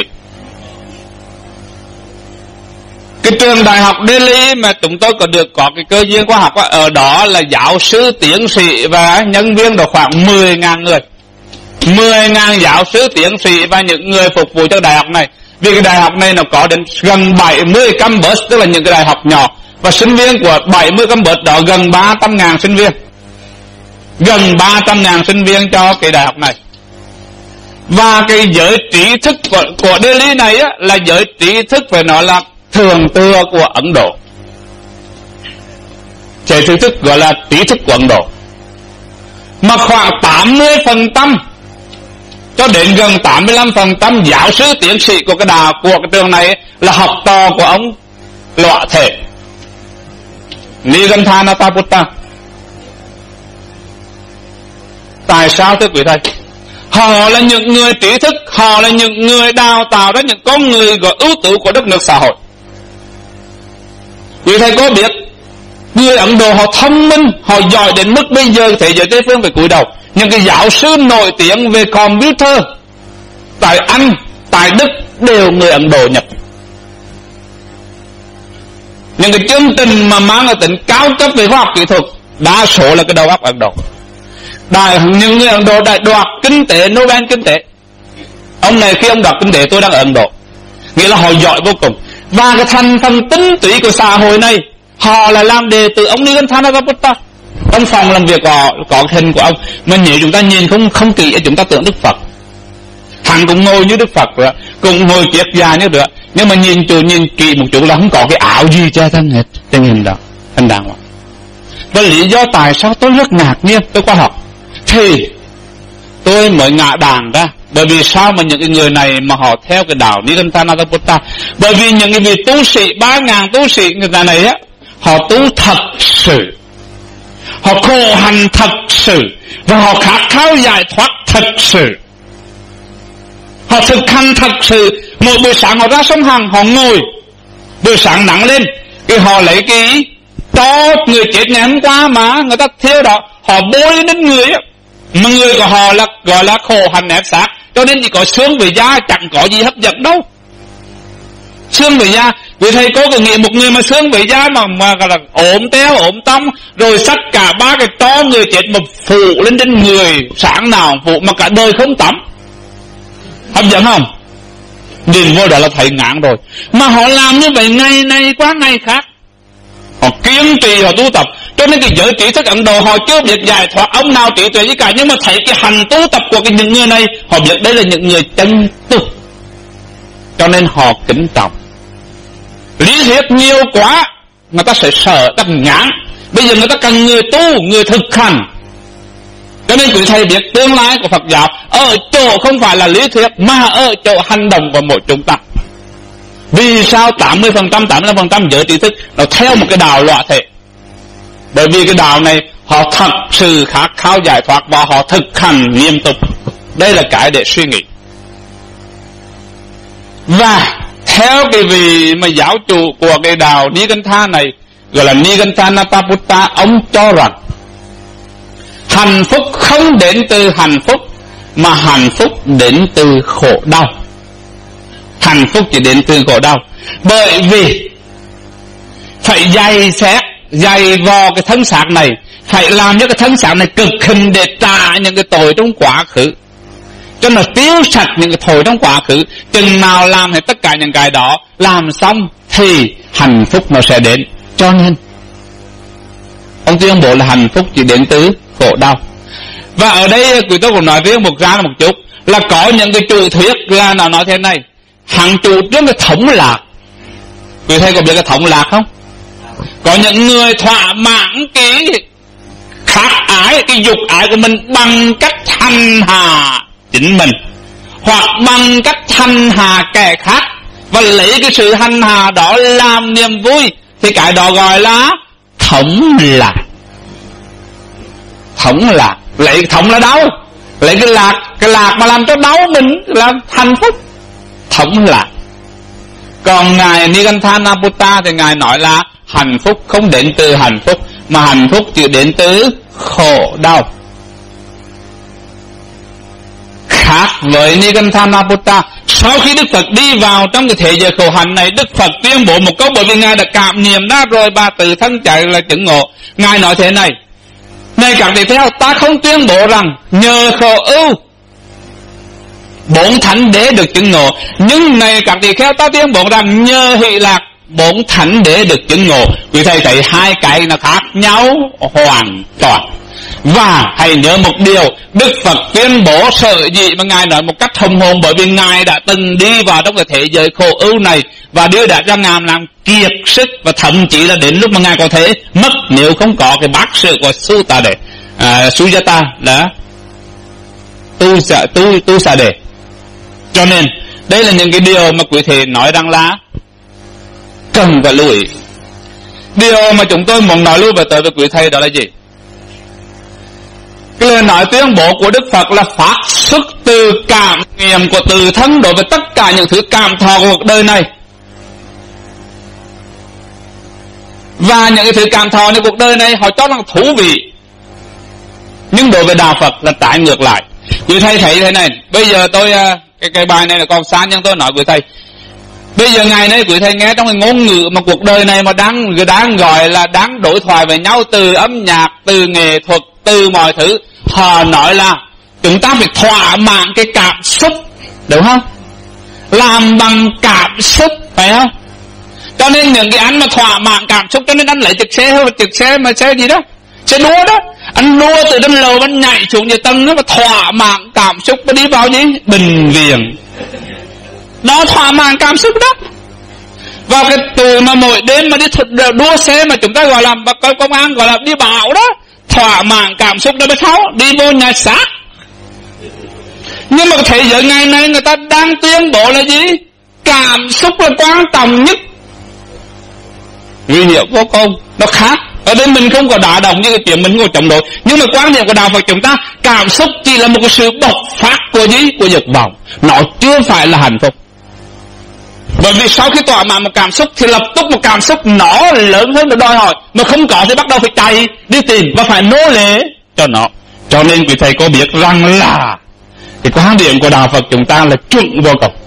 Cái trường đại học Delhi mà chúng tôi có cái cơ duyên khoa học ở đó là giáo sư, tiến sĩ và nhân viên độ khoảng 10.000 người. 10.000 giáo sư, tiến sĩ và những người phục vụ cho đại học này. Vì cái đại học này nó có đến gần 70 campus, tức là những cái đại học nhỏ, và sinh viên của 70 campus đó gần 300.000 sinh viên. Gần 300.000 sinh viên cho cái đại học này. Và cái giới trí thức của Delhi này á, là giới trí thức phải nói là thường tựa của Ấn Độ. Giới trí thức gọi là trí thức của Ấn Độ. Mà khoảng 80% cho đến gần 85% giáo sư tiến sĩ của cái trường này là học trò của ông Lọa Thể Nigantha Nataputta. Tại sao thưa quý thầy? Họ là những người trí thức, họ là những người đào tạo ra những con người gọi ưu tú của đất nước xã hội. Quý thầy có biết người Ấn Độ họ thông minh, họ giỏi đến mức bây giờ thế giới Tây phương phải cúi đầu. Những cái giáo sư nổi tiếng về computer tại Anh, tại Đức đều người Ấn Độ nhập. Những cái chương trình mà mang ở tính cao cấp về khoa học kỹ thuật đa số là cái đầu óc Ấn Độ. Những người Ấn Độ đã đoạt kinh tế, Nobel kinh tế. Ông này khi ông đoạt kinh tế tôi đang ở Ấn Độ, nghĩa là họ giỏi vô cùng. Và cái thành phần tinh túy của xã hội này họ là làm đề từ ông Nigantha Nataputta. Trong phòng làm việc có hình của ông, mà nếu chúng ta nhìn không kỹ chúng ta tưởng Đức Phật. Hắn cũng ngồi như Đức Phật rồi, cũng ngồi kiết già như được, nhưng mà nhìn kỹ một chút là không có cái ảo gì cho thân hết trên hình đó, hình đàng hoàng. Và lý do tại sao tôi rất ngạc nhiên, tôi qua học thì tôi mới ngã đàn ra. Bởi vì sao mà những cái người này mà họ theo cái đạo Nigantha Nataputta? Bởi vì những cái vị tu sĩ 3.000 tu sĩ người ta này á, họ tu thật sự, họ khổ hành thật sự, và họ khát khao giải thoát thật sự. Họ thực hành thật sự. Mỗi buổi sáng họ ra sông Hằng, họ ngồi, buổi sáng nắng lên, thì họ lấy cái cho người chết ngày hôm qua mà người ta theo đó, họ bôi lên người á. Mà người của họ là gọi là khổ hành ép xác, cho nên chỉ có xương về da, chẳng có gì hấp dẫn đâu. Xương về da, vì thầy cô có nghĩ một người mà xương về da mà gọi là ốm teo, ốm tông, rồi xách cả 3 cái to người chết mà phụ lên trên người, sáng nào phụ mà cả đời không tắm, hấp dẫn không? Nhìn vô đó là thấy ngán rồi. Mà họ làm như vậy ngày này qua ngày khác. họ kiên trì, họ tu tập. Cho nên cái giới trí thức Ấn Độ họ chưa biết giải thoát ông nào trí tuệ gì cả, nhưng mà thấy cái hành tu tập của những người này, họ biết đây là những người chân tu, cho nên họ kính trọng. Lý thuyết nhiều quá người ta sẽ sợ, ta ngán. Bây giờ người ta cần người tu, người thực hành. Cho nên quý thầy biết tương lai của Phật giáo ở chỗ không phải là lý thuyết, mà ở chỗ hành động của mỗi chúng ta. Vì sao 80%, 85% giới trí thức nó theo một cái đạo lõa thể? Bởi vì cái đạo này họ thật sự khát khao giải thoát và họ thực hành nghiêm túc. Đây là cái để suy nghĩ. Và theo cái vị mà giáo chủ của cái đạo Nigantha này, gọi là Nigantha Nataputta, ông cho rằng hạnh phúc không đến từ hạnh phúc, mà hạnh phúc đến từ khổ đau. Hạnh phúc chỉ đến từ khổ đau. Bởi vì phải dày vò cái thân xác này, phải làm cho cái thân xác này cực hình để trả những cái tội trong quá khứ, cho nó tiêu sạch những cái tội trong quá khứ. Chừng nào làm hết tất cả những cái đó, làm xong thì hạnh phúc nó sẽ đến. Cho nên ông tuyên bố là hạnh phúc chỉ đến từ khổ đau. Và ở đây quý tôi cũng nói riêng một chút, là có những cái chủ thuyết là nó nói thế này: hằng chủ trương cái thống lạc. Quý thầy có biết cái thống lạc không? Có những người thỏa mãn cái khát ái, cái dục ái của mình bằng cách hành hạ chính mình, hoặc bằng cách hành hạ kẻ khác, và lấy cái sự hành hạ đó làm niềm vui, thì cái đó gọi là thống lạc. Thống lạc, lấy thống là đau, lấy cái lạc mà làm cho đau mình là hạnh phúc, thống lạc. Còn ngài Nigantha Nataputta thì ngài nói là hạnh phúc không đến từ hạnh phúc, mà hạnh phúc chỉ đến từ khổ đau. Khác với Nigantha Nataputta, sau khi Đức Phật đi vào trong cái thế giới khổ hạnh này, Đức Phật tuyên bố một câu, bởi vì ngài đã cảm nghiệm ra rồi, bà tự thân chạy là chứng ngộ. Ngài nói thế này: này các tỳ kheo, ta không tuyên bố rằng nhờ khổ ưu 4 thánh đế được chứng ngộ, nhưng này các tỳ kheo, ta tuyên bố rằng nhờ hỷ lạc 4 thánh đế được chứng ngộ. Quý thầy thấy hai cái nó khác nhau hoàn toàn. Và hãy nhớ một điều, Đức Phật tuyên bố sở dĩ mà ngài nói một cách hùng hồn, bởi vì ngài đã từng đi vào trong cái thế giới khổ ưu này, và đưa đã ra ngàm làm kiệt sức, và thậm chí là đến lúc mà ngài có thể mất nếu không có cái bác sự của Sujata là tu xà đề. Cho nên đây là những cái điều mà quý thầy nói rằng là cần phải lưu ý. Điều mà chúng tôi muốn nói lưu về tới với quý thầy đó là gì? Cái lời nói tuyên bố của Đức Phật là phát xuất từ cảm nghiệm của tự thân đối với tất cả những thứ cảm thọ của cuộc đời này. Và những cái thứ cảm thọในcuộc đời này họ cho rằng thú vị, nhưng đối với đạo Phật là trái ngược lại. Quý thầy thấy thế này, bây giờ tôi cái bài này là còn xa, nhưng tôi nói quý thầy, bây giờ ngày nay quý thầy nghe trong cái ngôn ngữ mà cuộc đời này mà đang gọi là đáng đối thoại với nhau, từ âm nhạc, từ nghệ thuật, từ mọi thứ, họ nói là chúng ta phải thỏa mãn cái cảm xúc, đúng không? Làm bằng cảm xúc, phải không? Cho nên những cái anh mà thỏa mãn cảm xúc, cho nên anh lấy chiếc xe mà xe gì đó, xe đua đó, anh đua từ trên lầu anh nhảy xuống dưới tầng đó, mà thỏa mãn cảm xúc, mà đi vào gì bệnh viện, nó thỏa mãn cảm xúc đó. Vào cái từ mà mỗi đêm mà đi đua xe mà chúng ta gọi là công an gọi là đi bão đó, thỏa mãn cảm xúc đó mới tháo, đi vô nhà xác. Nhưng mà thế giới ngày nay người ta đang tuyên bố là gì? Cảm xúc là quan trọng nhất. Nguy hiểm vô cùng, nó khác. Ở đây mình không có đả động như cái chuyện mình không có chống đối, nhưng mà quan điểm của đạo Phật chúng ta, cảm xúc chỉ là một cái sự bộc phát của gì? Của dục vọng, nó chưa phải là hạnh phúc. Bởi vì sau khi thỏa mãn một cảm xúc thì lập tức một cảm xúc nó lớn hơn, nó đòi hỏi, mà không có thì bắt đầu phải chạy đi tìm và phải nô lệ cho nó. Cho nên quý thầy có biết rằng là cái quan điểm của đạo Phật chúng ta là chuẩn vô cùng.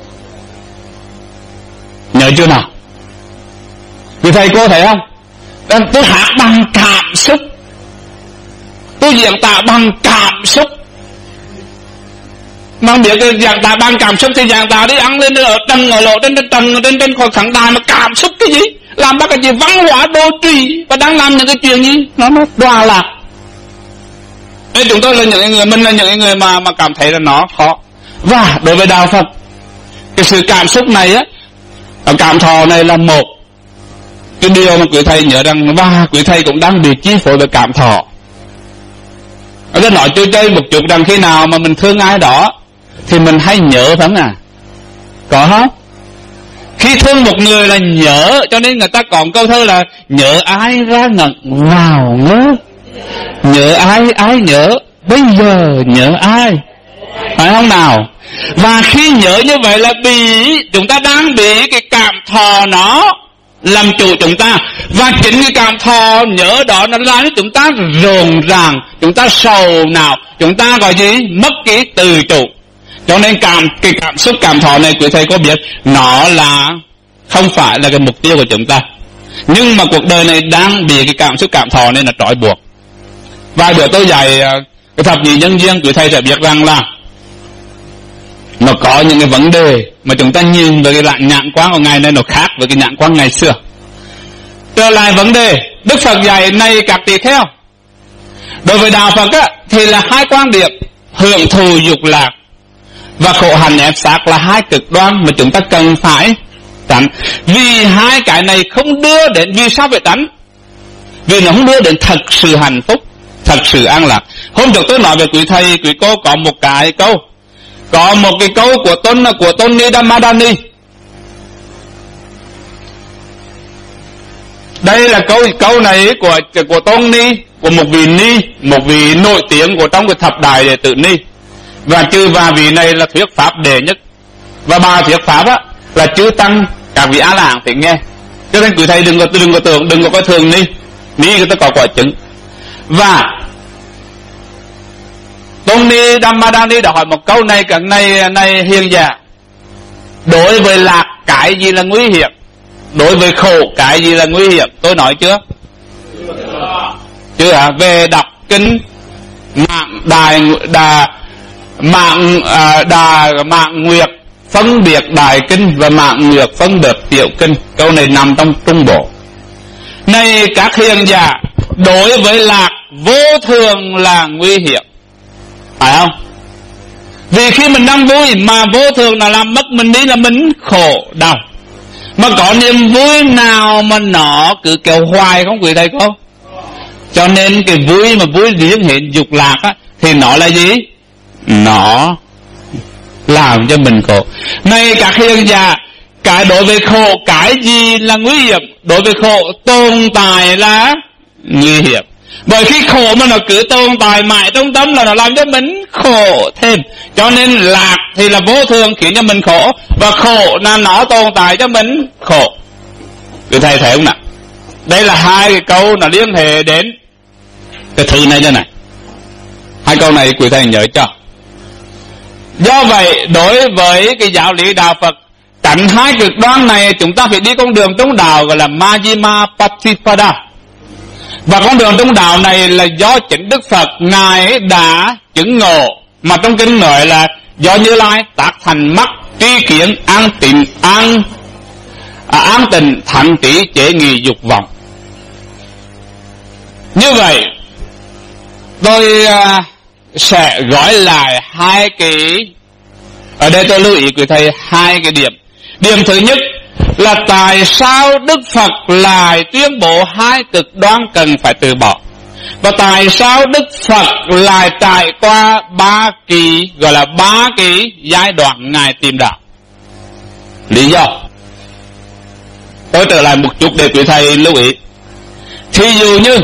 Nhớ chưa nào? Quý thầy cô thấy không? Tôi hát bằng cảm xúc, tôi diễn tả bằng cảm xúc. Mà biết cái dạng tả bằng cảm xúc thì dạng tả đi ăn lên ở tầng ở lộ trên tầng trên khối khẳng đài mà cảm xúc cái gì? làm bác cái gì văn hóa đô trì và đang làm những cái chuyện gì nó đọa lạc. Nên chúng tôi là những người, mình là những người mà cảm thấy là nó khó. Và đối với đạo Phật, cái sự cảm xúc này á, cảm thọ này là một cái điều mà quý thầy nhớ rằng, và quý thầy cũng đang bị chi phối bởi cảm thọ. Tôi nói chơi một chút rằng khi nào mà mình thương ai đó thì mình hay nhớ, phải không à? Có không? Khi thương một người là nhớ, cho nên người ta còn câu thơ là nhớ ai ra ngẩn vào ngớ. Nhớ ai nhớ, bây giờ nhớ ai, phải không nào? Và khi nhớ như vậy là chúng ta đang bị cái cảm thọ nó làm chủ chúng ta. Và chính cái cảm thọ nhớ đó nó làm cho chúng ta rộn ràng, chúng ta sầu não, chúng ta gọi gì? Mất cái tự chủ. Cho nên cái cảm xúc cảm thọ này, quý thầy có biết nó là không phải là cái mục tiêu của chúng ta, nhưng mà cuộc đời này đang bị cái cảm xúc cảm thọ nên là trói buộc. Vài bữa tôi dạy cái thập nhị nhân duyên, quý thầy sẽ biết rằng là nó có những cái vấn đề mà chúng ta nhìn với cái nhãn quan của ngày nay nó khác với cái nhãn quan ngày xưa. Trở lại vấn đề, Đức Phật dạy này các tỳ kheo, đối với đạo Phật á, thì là hai quan điểm: hưởng thụ dục lạc và khổ hạnh ép xác là hai cực đoan mà chúng ta cần phải tránh. Vì hai cái này không đưa đến, vì sao phải tránh? Vì nó không đưa đến thật sự hạnh phúc, thật sự an lạc. Hôm trước tôi nói với quý thầy, quý cô có một cái câu, có một cái câu của Tony Damadani. Đây là câu này của Tony, của một vị nổi tiếng của trong cái thập đại đệ tử Ni. Và vị này là thuyết pháp đệ nhất. Và ba thuyết pháp á là chư tăng, các vị A La Hán phải nghe. Cho nên quý thầy đừng có tưởng, đừng có coi thường Ni người ta có quả chứng. Và Tony Damadani đã hỏi một câu này, cái này hiền giả: đối với lạc cái gì là nguy hiểm, đối với khổ cái gì là nguy hiểm? Tôi nói chưa? Chưa hả? Về đọc kinh mạng nguyệt phân biệt đại kinh và mạng nguyệt phân biệt tiểu kinh. Câu này nằm trong trung bộ. Này các hiền giả, đối với lạc vô thường là nguy hiểm, phải không? Vì khi mình đang vui mà vô thường là làm mất mình đi là mình khổ đau. Mà có niềm vui nào mà nó cứ kéo hoài không quý thầy không? Cho nên cái vui mà vui liên hệ dục lạc á, thì nó là gì? Nó làm cho mình khổ. Này các hiền giả, cái đối với khổ cái gì là nguy hiểm? Đối với khổ tồn tại là nguy hiểm. Bởi khi khổ mà nó cứ tồn tại mãi trong tâm là nó làm cho mình khổ thêm. Cho nên lạc thì là vô thường khiến cho mình khổ, và khổ là nó tồn tại cho mình khổ. Quý thầy thấy không nào? Đây là hai cái câu nó liên hệ đến cái thư này cho này. Hai câu này quý thầy nhớ cho. Do vậy đối với cái giáo lý đạo Phật, tránh hai cực đoan này, chúng ta phải đi con đường trung đạo gọi là Majjhima Patipada. Và con đường trung đạo này là do chính Đức Phật Ngài đã chứng ngộ, mà trong kinh nói là do Như Lai tác thành mắt tri kiến an tịnh thạnh trí chế nghi dục vọng. Như vậy tôi sẽ gọi lại hai cái, ở đây tôi lưu ý quý thầy hai cái điểm. Điểm thứ nhất là tại sao Đức Phật lại tuyên bố hai cực đoan cần phải từ bỏ, và tại sao Đức Phật lại trải qua ba cái giai đoạn Ngài tìm đạo. Lý do tôi trở lại một chút để quý thầy lưu ý. Thí dụ như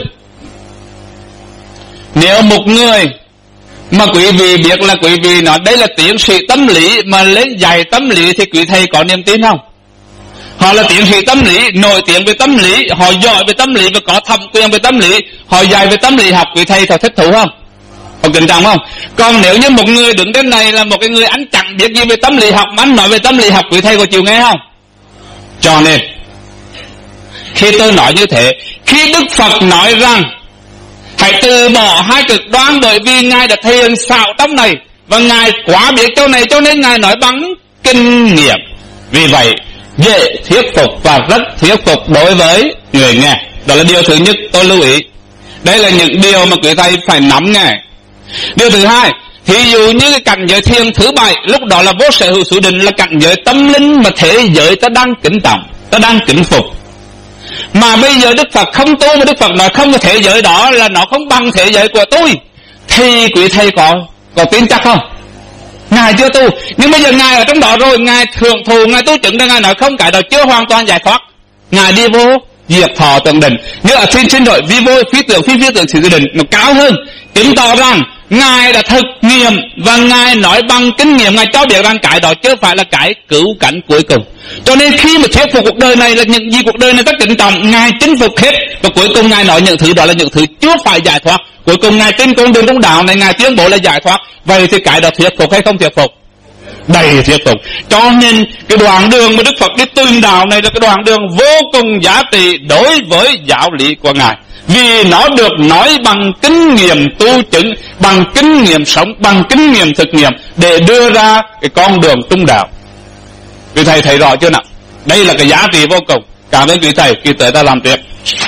nếu một người mà quý vị biết là quý vị nói đây là tiến sĩ tâm lý mà lên dạy tâm lý, thì quý thầy có niềm tin không? Họ là tiến sĩ tâm lý, nổi tiếng về tâm lý, họ giỏi về tâm lý và có thẩm quyền về tâm lý, họ dạy về tâm lý học, quý thầy thích thú không? Có kính trọng không? Còn nếu như một người đứng trên này là một cái người anh chẳng biết gì về tâm lý học mà anh nói về tâm lý học, quý thầy có chịu nghe không? Cho nên khi tôi nói như thế, khi Đức Phật nói rằng hãy từ bỏ hai cực đoan, bởi vì Ngài đã thể hiện xạo trong này và Ngài quá biết chỗ này, cho nên Ngài nói bằng kinh nghiệm. Vì vậy dễ thuyết phục và rất thuyết phục đối với người nghe. Đó là điều thứ nhất tôi lưu ý. Đây là những điều mà quý thầy phải nắm nghe. Điều thứ hai, ví dụ như cái cảnh giới thiền thứ 7, lúc đó là vô sở hữu xứ định, là cảnh giới tâm linh mà thế giới ta đang kính trọng, ta đang kính phục. Mà bây giờ Đức Phật không tu, mà Đức Phật nói không, cái thế giới đó là nó không bằng thế giới của tôi, thì quý thầy có tin chắc không? Ngài chưa tu, nhưng bây giờ Ngài ở trong đó rồi, Ngài thượng thù, Ngài tu chứng, Ngài nói không, cái đó chưa hoàn toàn giải thoát. Ngài đi vô diệt thọ tượng định. Nhưng ở xin đổi vi vô phi tưởng sự định nó cao hơn, chứng tỏ rằng Ngài đã thực nghiệm và Ngài nói bằng kinh nghiệm. Ngài cho biết rằng cái đó chưa phải là cái cứu cánh cuối cùng. Cho nên khi mà thuyết phục cuộc đời này là những gì cuộc đời này rất kính trọng, Ngài chinh phục hết, và cuối cùng Ngài nói những thứ đó là những thứ chưa phải giải thoát. Cuối cùng Ngài trên con đường trong đạo này Ngài tuyên bố là giải thoát. Vậy thì cái đó thuyết phục hay không thuyết phục? Đầy thuyết phục. Cho nên cái đoạn đường mà Đức Phật đi tìm đạo này là cái đoạn đường vô cùng giá trị đối với giáo lý của Ngài, vì nó được nói bằng kinh nghiệm tu chứng, bằng kinh nghiệm sống, bằng kinh nghiệm thực nghiệm để đưa ra cái con đường trung đạo. Quý thầy thấy rõ chưa nào? Đây là cái giá trị vô cùng. Cảm ơn quý thầy. Kỳ tới ta làm tiếp.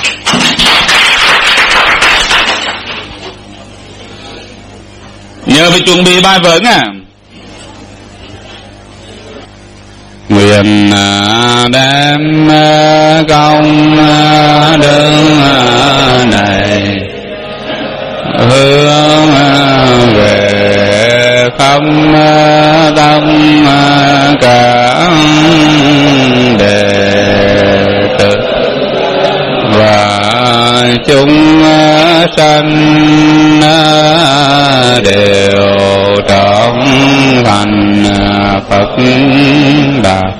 Nhờ phải chuẩn bị bài vở nha. Nguyện đem công đức này hướng về khắp tâm cả đệ tử và chúng sanh đều trọn thành Phật đạo.